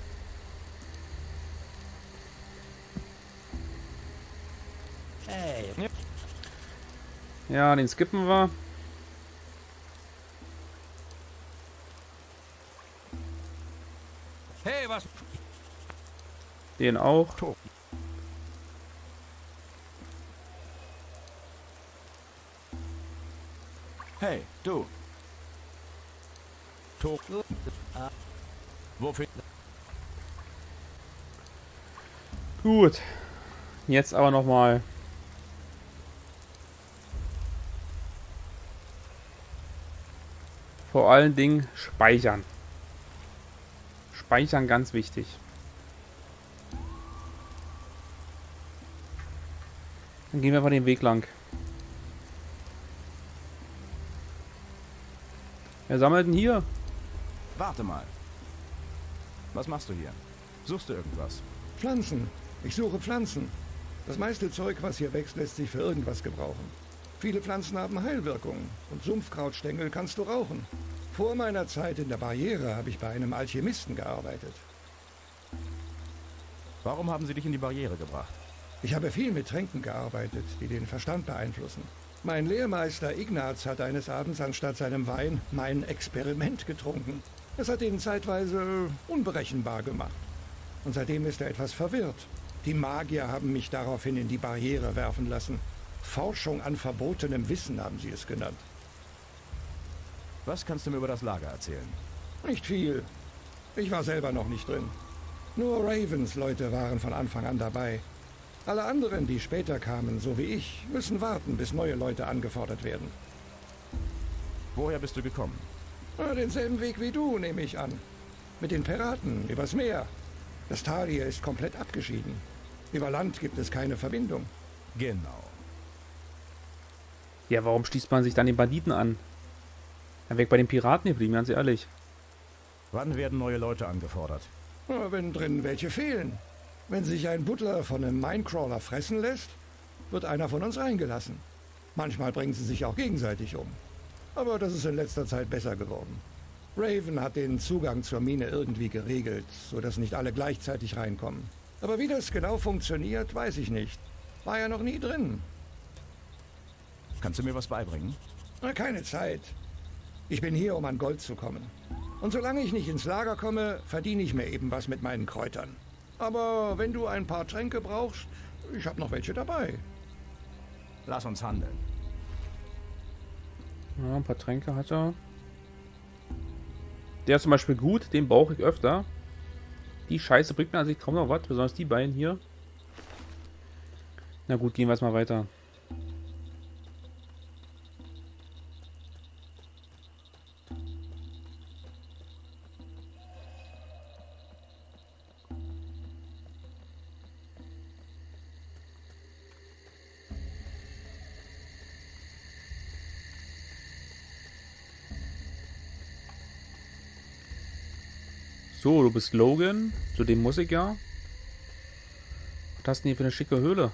Hey. Ja, den skippen wir. Hey, was? Den auch. Hey, du. Wofür? Gut. Jetzt aber nochmal. Vor allen Dingen speichern. Speichern ganz wichtig. Dann gehen wir mal den Weg lang. Wer sammelt denn hier? Warte mal. Was machst du hier? Suchst du irgendwas? Pflanzen. Ich suche Pflanzen. Das meiste Zeug, was hier wächst, lässt sich für irgendwas gebrauchen. Viele Pflanzen haben Heilwirkungen und Sumpfkrautstängel kannst du rauchen. Vor meiner Zeit in der Barriere habe ich bei einem Alchemisten gearbeitet. Warum haben sie dich in die Barriere gebracht? Ich habe viel mit Tränken gearbeitet, die den Verstand beeinflussen. Mein Lehrmeister Ignaz hat eines Abends anstatt seinem Wein mein Experiment getrunken. Es hat ihn zeitweise unberechenbar gemacht. Und seitdem ist er etwas verwirrt. Die Magier haben mich daraufhin in die Barriere werfen lassen. Forschung an verbotenem Wissen haben sie es genannt. Was kannst du mir über das Lager erzählen? Nicht viel. Ich war selber noch nicht drin. Nur Ravens Leute waren von Anfang an dabei. Alle anderen, die später kamen, so wie ich, müssen warten, bis neue Leute angefordert werden. Woher bist du gekommen? Denselben Weg wie du, nehme ich an. Mit den Piraten, übers Meer. Das Tal hier ist komplett abgeschieden. Über Land gibt es keine Verbindung. Genau. Ja, warum schließt man sich dann den Banditen an? Dann weg bei den Piraten geblieben, ganz ehrlich. Wann werden neue Leute angefordert? Wenn drin welche fehlen. Wenn sich ein Butler von einem Minecrawler fressen lässt, wird einer von uns reingelassen. Manchmal bringen sie sich auch gegenseitig um. Aber das ist in letzter Zeit besser geworden. Raven hat den Zugang zur Mine irgendwie geregelt, sodass nicht alle gleichzeitig reinkommen. Aber wie das genau funktioniert, weiß ich nicht. War ja noch nie drin. Kannst du mir was beibringen? Keine Zeit. Ich bin hier, um an Gold zu kommen. Und solange ich nicht ins Lager komme, verdiene ich mir eben was mit meinen Kräutern. Aber wenn du ein paar Tränke brauchst, ich habe noch welche dabei. Lass uns handeln. Ja, ein paar Tränke hat er. Der ist zum Beispiel gut, den brauche ich öfter. Die Scheiße bringt mir an sich kaum noch was, besonders die beiden hier. Na gut, gehen wir jetzt mal weiter. So, du bist Logan. Zu dem muss ich ja. Was hast du denn hier für eine schicke Höhle?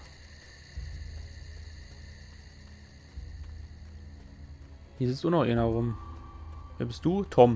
Hier sitzt auch noch einer rum. Wer bist du? Tom.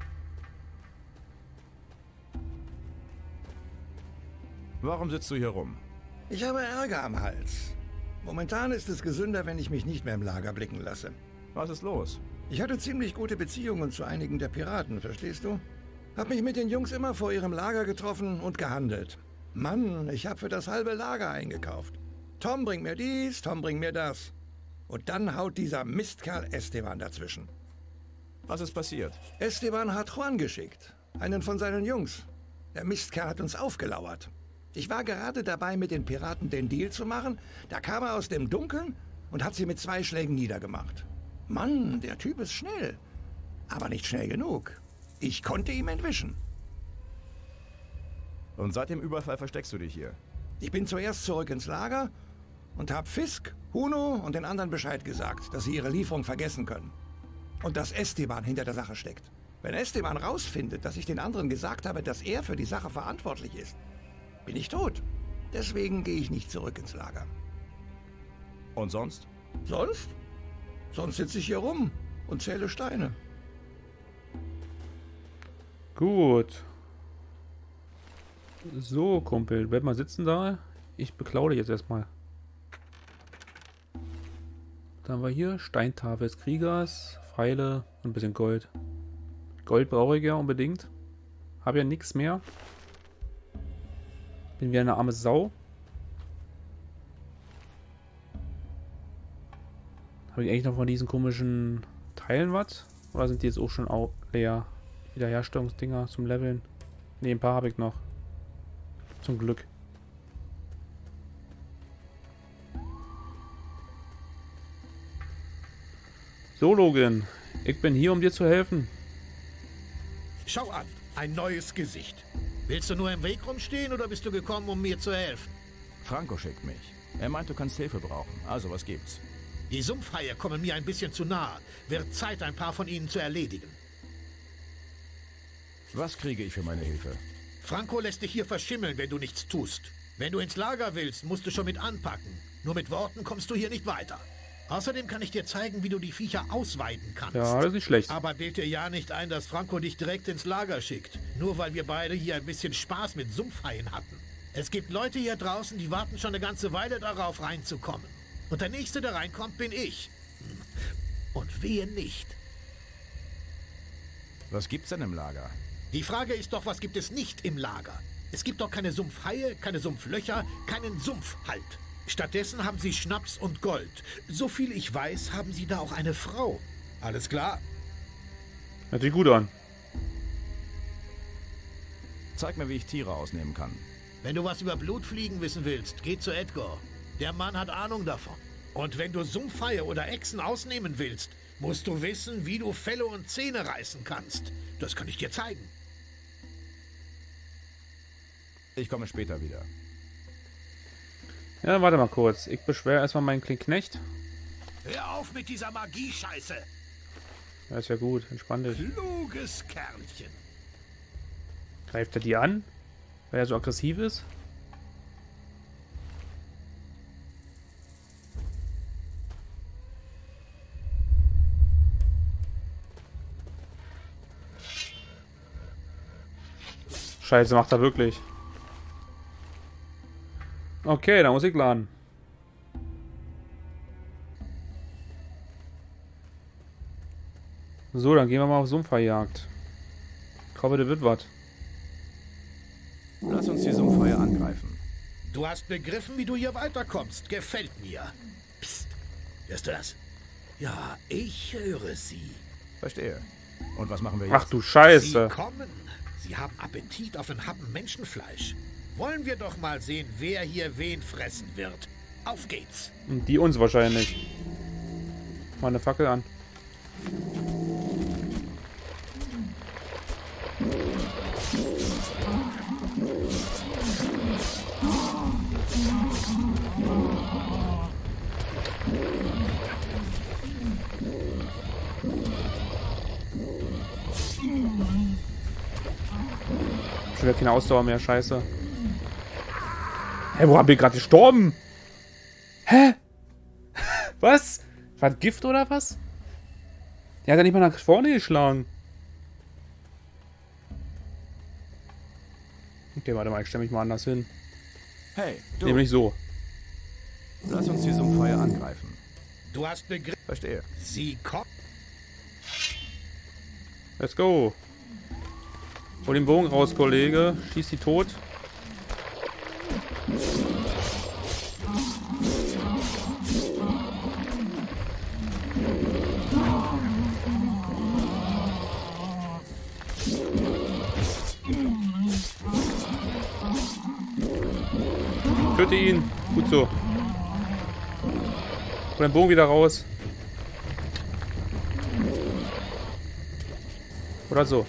Warum sitzt du hier rum? Ich habe Ärger am Hals. Momentan ist es gesünder, wenn ich mich nicht mehr im Lager blicken lasse. Was ist los? Ich hatte ziemlich gute Beziehungen zu einigen der Piraten, verstehst du? Hab mich mit den Jungs immer vor ihrem Lager getroffen und gehandelt. Mann, ich habe für das halbe Lager eingekauft. Tom bringt mir dies, Tom bringt mir das. Und dann haut dieser Mistkerl Esteban dazwischen. Was ist passiert? Esteban hat Juan geschickt, einen von seinen Jungs. Der Mistkerl hat uns aufgelauert. Ich war gerade dabei, mit den Piraten den Deal zu machen. Da kam er aus dem Dunkeln und hat sie mit 2 Schlägen niedergemacht. Mann, der Typ ist schnell. Aber nicht schnell genug. Ich konnte ihm entwischen. Und seit dem Überfall versteckst du dich hier? Ich bin zuerst zurück ins Lager und habe Fisk, Huno und den anderen Bescheid gesagt, dass sie ihre Lieferung vergessen können. Und dass Esteban hinter der Sache steckt. Wenn Esteban rausfindet, dass ich den anderen gesagt habe, dass er für die Sache verantwortlich ist, bin ich tot. Deswegen gehe ich nicht zurück ins Lager. Und sonst? Sonst? Sonst sitze ich hier rum und zähle Steine. Gut. So, Kumpel, bleib mal sitzen da. Ich beklaue dich jetzt erstmal. Dann haben wir hier Steintafel des Kriegers, Pfeile und ein bisschen Gold. Gold brauche ich ja unbedingt. Habe ja nichts mehr. Bin wie eine arme Sau. Habe ich eigentlich noch von diesen komischen Teilen was? Oder sind die jetzt auch schon leer? Wiederherstellungsdinger zum Leveln. Ne, ein paar habe ich noch. Zum Glück. So, Logan. Ich bin hier, um dir zu helfen. Schau an, ein neues Gesicht. Willst du nur im Weg rumstehen oder bist du gekommen, um mir zu helfen? Franco schickt mich. Er meint, du kannst Hilfe brauchen. Also, was gibt's? Die Sumpfhaie kommen mir ein bisschen zu nahe. Wird Zeit, ein paar von ihnen zu erledigen. Was kriege ich für meine Hilfe? Franco lässt dich hier verschimmeln, wenn du nichts tust. Wenn du ins Lager willst, musst du schon mit anpacken. Nur mit Worten kommst du hier nicht weiter. Außerdem kann ich dir zeigen, wie du die Viecher ausweiden kannst. Ja, das ist nicht schlecht. Aber bild dir ja nicht ein, dass Franco dich direkt ins Lager schickt. Nur weil wir beide hier ein bisschen Spaß mit Sumpfhaien hatten. Es gibt Leute hier draußen, die warten schon eine ganze Weile darauf, reinzukommen. Und der Nächste, der reinkommt, bin ich. Und wehe nicht. Was gibt's denn im Lager? Die Frage ist doch, was gibt es nicht im Lager? Es gibt doch keine Sumpfhaie, keine Sumpflöcher, keinen Sumpfhalt. Stattdessen haben sie Schnaps und Gold. So viel ich weiß, haben sie da auch eine Frau. Alles klar? Hört sich gut an. Zeig mir, wie ich Tiere ausnehmen kann. Wenn du was über Blutfliegen wissen willst, geh zu Edgar. Der Mann hat Ahnung davon. Und wenn du Sumpfhaie oder Echsen ausnehmen willst, musst du wissen, wie du Felle und Zähne reißen kannst. Das kann ich dir zeigen. Ich komme später wieder. Ja, warte mal kurz. Ich beschwere erstmal meinen Knecht. Hör auf mit dieser Magie-Scheiße. Ja, ist ja gut. Entspann dich. Kluges Kerlchen. Greift er die an? Weil er so aggressiv ist? Scheiße, macht er wirklich. Okay, da muss ich laden. So, dann gehen wir mal auf Sumpferjagd. Ich hoffe, das wird was. Lass uns die Sumpfhaie angreifen. Du hast begriffen, wie du hier weiterkommst. Gefällt mir. Psst. Hörst du das? Ja, ich höre sie. Verstehe. Und was machen wir jetzt? Ach du Scheiße. Sie kommen. Sie haben Appetit auf einen Happen Menschenfleisch. Wollen wir doch mal sehen, wer hier wen fressen wird. Auf geht's. Und die uns wahrscheinlich. Mal eine Fackel an. Schon wieder keine Ausdauer mehr, scheiße. Hä, wo haben wir gerade gestorben? Hä? Was? War das Gift oder was? Der hat ja nicht mal nach vorne geschlagen. Okay, warte mal, ich stelle mich mal anders hin. Hey, du. Nämlich so. Lass uns die Sumpfhaie angreifen. Du hast begriffen. Verstehe. Sie kommen. Let's go. Hol den Bogen raus, Kollege. Schieß die tot. Töte ihn. Gut so. Hol den Bogen wieder raus. Oder so.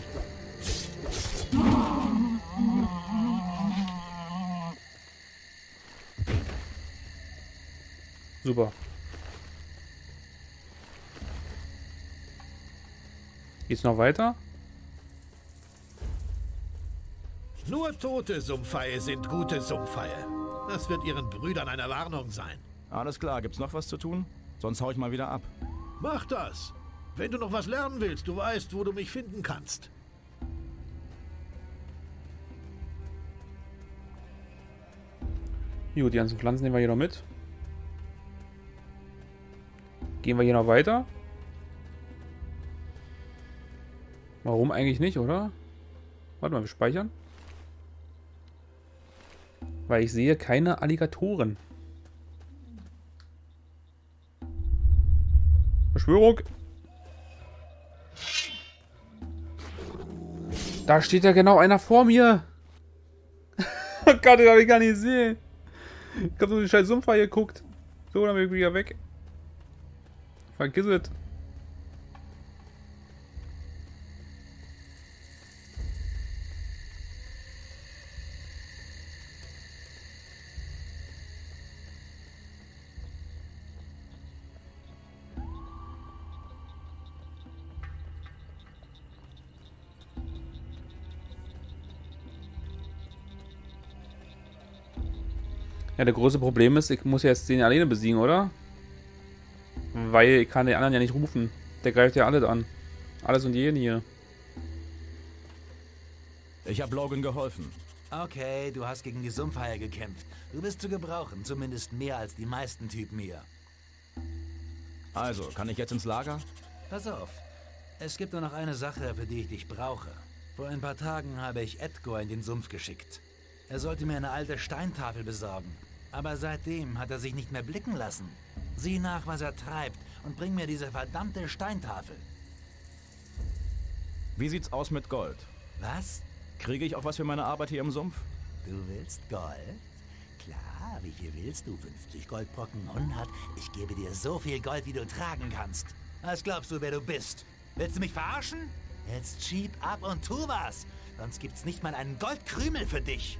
Super. Geht's noch weiter? Nur tote Sumpfhaie sind gute Sumpfhaie. Das wird ihren Brüdern eine Warnung sein. Alles klar, gibt's noch was zu tun? Sonst hau ich mal wieder ab. Mach das. Wenn du noch was lernen willst, du weißt, wo du mich finden kannst. Gut, die ganzen Pflanzen nehmen wir hier noch mit. Gehen wir hier noch weiter? Warum eigentlich nicht, oder? Warte mal, wir speichern. Weil ich sehe keine Alligatoren. Verschwörung. Da steht ja genau einer vor mir. Oh Gott, das habe ich gar nicht gesehen. Ich habe nur die scheiß Sumpfhaie geguckt. So, dann bin ich wieder weg. Vergiss es. Ja, der große Problem ist, ich muss jetzt den alleine besiegen, oder? Weil ich kann den anderen ja nicht rufen. Der greift ja alles an. Alles und jeden hier. Ich habe Logan geholfen. Okay, du hast gegen die Sumpfhaie gekämpft. Du bist zu gebrauchen, zumindest mehr als die meisten Typen hier. Also, kann ich jetzt ins Lager? Pass auf, es gibt nur noch eine Sache, für die ich dich brauche. Vor ein paar Tagen habe ich Edgar in den Sumpf geschickt. Er sollte mir eine alte Steintafel besorgen. Aber seitdem hat er sich nicht mehr blicken lassen. Sieh nach, was er treibt und bring mir diese verdammte Steintafel. Wie sieht's aus mit Gold? Was? Kriege ich auch was für meine Arbeit hier im Sumpf? Du willst Gold? Klar, wie viel willst du? 50 Goldbrocken, 100? Ich gebe dir so viel Gold, wie du tragen kannst. Was glaubst du, wer du bist? Willst du mich verarschen? Jetzt schieb ab und tu was. Sonst gibt's nicht mal einen Goldkrümel für dich.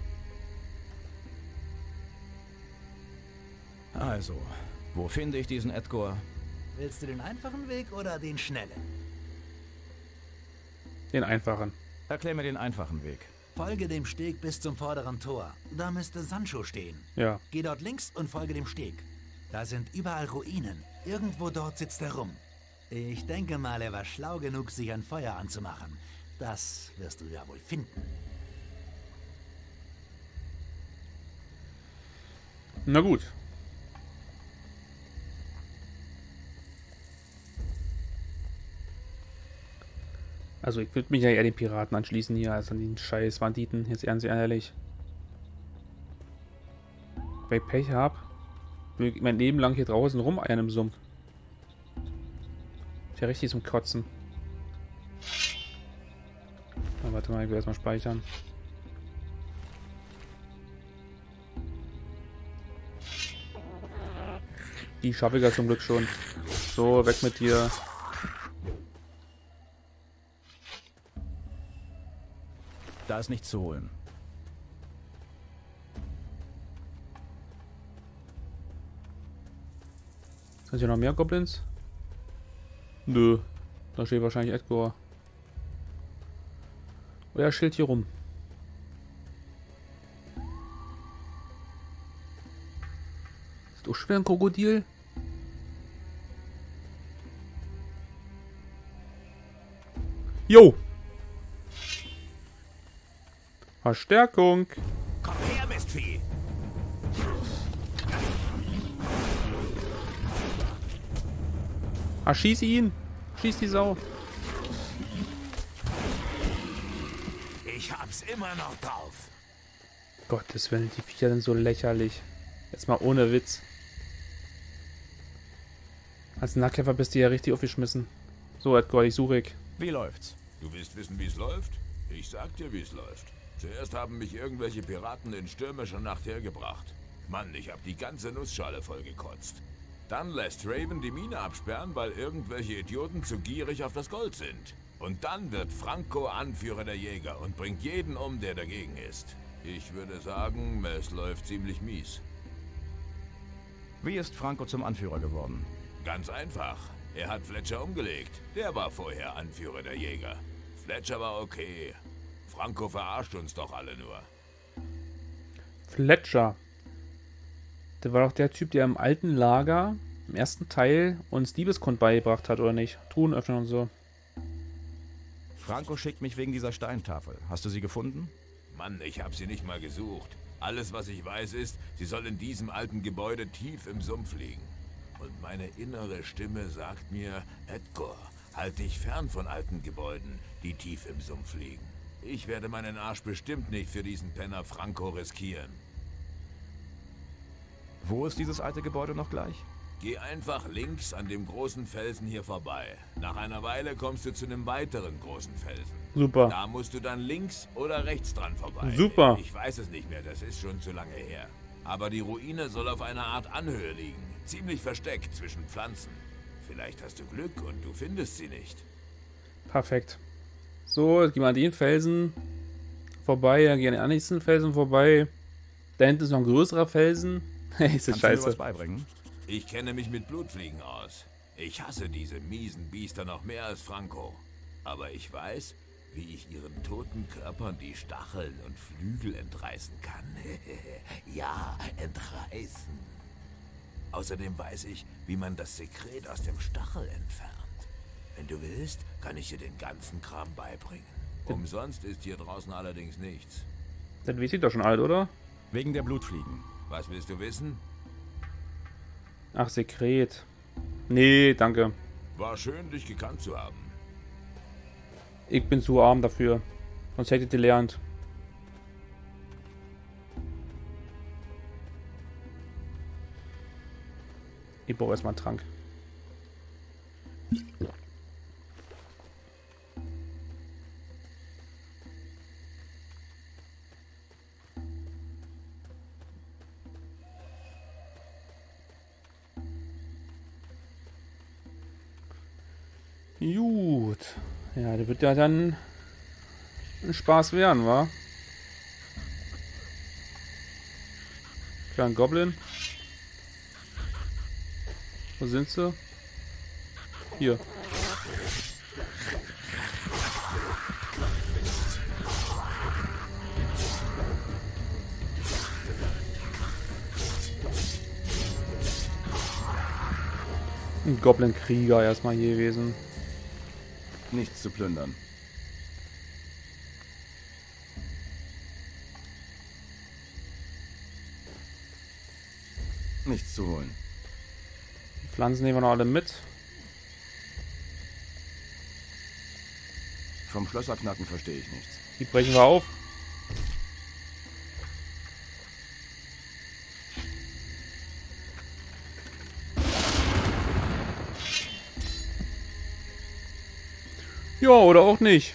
Also, wo finde ich diesen Edgar? Willst du den einfachen Weg oder den schnellen? Den einfachen. Erklär mir den einfachen Weg. Folge dem Steg bis zum vorderen Tor. Da müsste Sancho stehen. Ja. Geh dort links und folge dem Steg. Da sind überall Ruinen. Irgendwo dort sitzt er rum. Ich denke mal, er war schlau genug, sich ein Feuer anzumachen. Das wirst du ja wohl finden. Na gut. Also ich würde mich ja eher den Piraten anschließen hier, als an den scheiß Banditen, jetzt ganz ehrlich. Weil ich Pech habe, will ich mein Leben lang hier draußen rumeiern im Sumpf. Ist ja richtig zum Kotzen. Na, warte mal, ich will erstmal speichern. Die schaffe ich ja zum Glück schon. So, weg mit dir. Da ist nichts zu holen. Sind hier noch mehr Goblins? Nö. Da steht wahrscheinlich Edgar. Oder er schild hier rum. Ist doch schwer ein Krokodil? Jo! Verstärkung! Komm her, Mistvieh! Ah, schieß ihn! Schieß die Sau! Ich hab's immer noch drauf. Gottes Willen, die Viecher sind so lächerlich. Jetzt mal ohne Witz. Als Nahkämpfer bist du ja richtig aufgeschmissen. So, Edgar, ich suche ich. Wie läuft's? Du willst wissen, wie es läuft? Ich sag dir, wie es läuft. Zuerst haben mich irgendwelche Piraten in stürmischer Nacht hergebracht. Mann, ich hab die ganze Nussschale vollgekotzt. Dann lässt Raven die Mine absperren, weil irgendwelche Idioten zu gierig auf das Gold sind. Und dann wird Franco Anführer der Jäger und bringt jeden um, der dagegen ist. Ich würde sagen, es läuft ziemlich mies. Wie ist Franco zum Anführer geworden? Ganz einfach. Er hat Fletcher umgelegt. Der war vorher Anführer der Jäger. Fletcher war okay. Franco verarscht uns doch alle nur. Fletcher. Der war doch der Typ, der im alten Lager, im ersten Teil, uns Diebeskund beigebracht hat, oder nicht? Truhen öffnen und so. Franco schickt mich wegen dieser Steintafel. Hast du sie gefunden? Mann, ich habe sie nicht mal gesucht. Alles, was ich weiß, ist, sie soll in diesem alten Gebäude tief im Sumpf liegen. Und meine innere Stimme sagt mir, Edgar, halt dich fern von alten Gebäuden, die tief im Sumpf liegen. Ich werde meinen Arsch bestimmt nicht für diesen Penner Franco riskieren. Wo ist dieses alte Gebäude noch gleich? Geh einfach links an dem großen Felsen hier vorbei. Nach einer Weile kommst du zu einem weiteren großen Felsen. Super. Da musst du dann links oder rechts dran vorbei. Super. Ich weiß es nicht mehr, das ist schon zu lange her. Aber die Ruine soll auf einer Art Anhöhe liegen. Ziemlich versteckt zwischen Pflanzen. Vielleicht hast du Glück und du findest sie nicht. Perfekt. So, jetzt gehen wir an den Felsen vorbei, dann gehen wir an den nächsten Felsen vorbei. Da hinten ist noch ein größerer Felsen. Hey, ist das scheiße. Kannst du mir was beibringen? Ich kenne mich mit Blutfliegen aus. Ich hasse diese miesen Biester noch mehr als Franco. Aber ich weiß, wie ich ihren toten Körpern die Stacheln und Flügel entreißen kann. Ja, entreißen. Außerdem weiß ich, wie man das Sekret aus dem Stachel entfernt. Wenn du willst, kann ich dir den ganzen Kram beibringen. Umsonst ist hier draußen allerdings nichts. Das weiß ich doch schon alt, oder? Wegen der Blutfliegen. Was willst du wissen? Ach, Sekret. Nee, danke. War schön, dich gekannt zu haben. Ich bin zu arm dafür. Sonst hättet ihr gelernt. Ich brauche erstmal einen Trank. Gut. Ja, der wird ja dann ein Spaß werden, wa? Kleinen Goblin. Wo sind sie? Hier. Ein Goblin-Krieger erstmal hier gewesen. Nichts zu plündern. Nichts zu holen. Die Pflanzen nehmen wir noch alle mit. Vom Schlösserknacken verstehe ich nichts. Die brechen wir auf. Ja, oder auch nicht.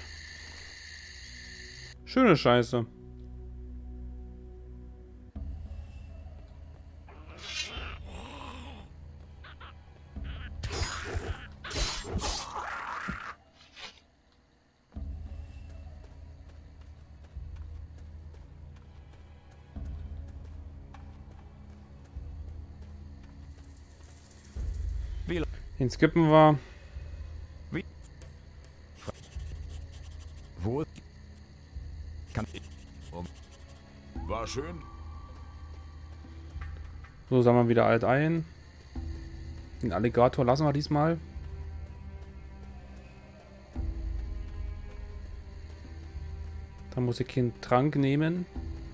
Schöne Scheiße. Den skippen wir. Wo? Kann ich? War schön. So, sammeln wir wieder alt ein. Den Alligator lassen wir diesmal. Dann muss ich einen Trank nehmen.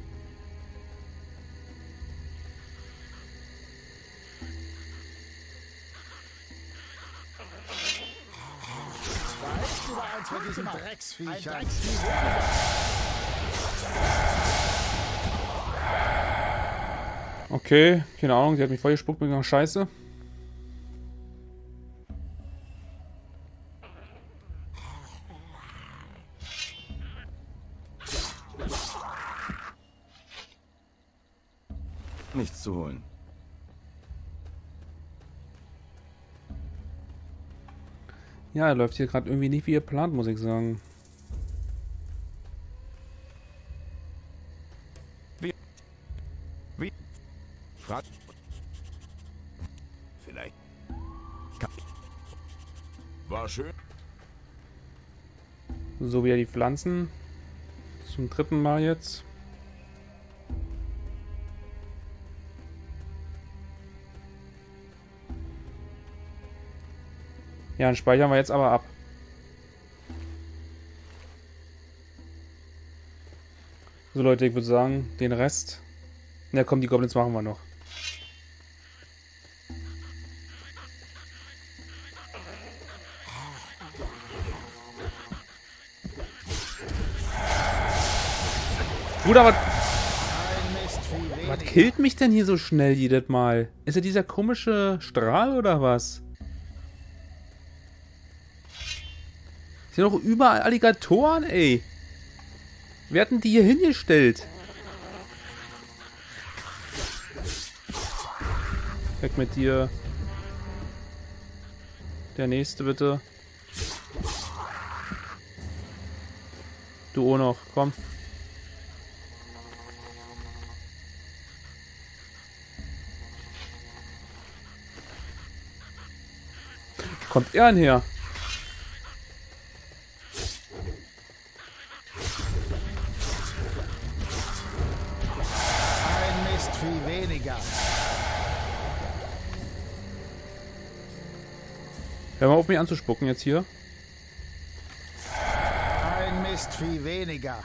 Okay, keine Ahnung, sie hat mich voll gespuckt mit einer Scheiße. Nichts zu holen. Ja, er läuft hier gerade irgendwie nicht wie geplant, muss ich sagen. Wie? Frag. Vielleicht. War schön. So wieder die Pflanzen. Zum dritten Mal jetzt. Ja, dann speichern wir jetzt aber ab. So Leute, ich würde sagen, den Rest... Na komm, die Goblins machen wir noch. Bruder, was killt mich denn hier so schnell jedes Mal? Ist er dieser komische Strahl oder was? Sind doch überall Alligatoren, ey. Wer hat denn die hier hingestellt? Weg mit dir. Der nächste bitte. Du auch noch, komm. Kommt er her? Hör mal auf, mich anzuspucken jetzt hier. Ein Mistvieh weniger.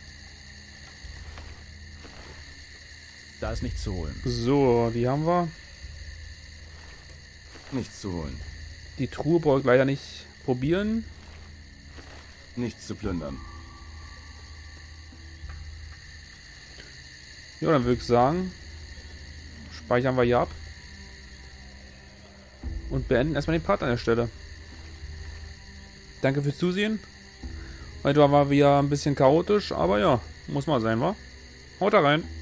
Da ist nichts zu holen. So, die haben wir. Nichts zu holen. Die Truhe brauche ich leider nicht probieren. Nichts zu plündern. Ja, dann würde ich sagen, speichern wir hier ab. Und beenden erstmal den Part an der Stelle. Danke fürs Zusehen. Heute war mal wieder ein bisschen chaotisch, aber ja, muss mal sein, wa? Haut da rein.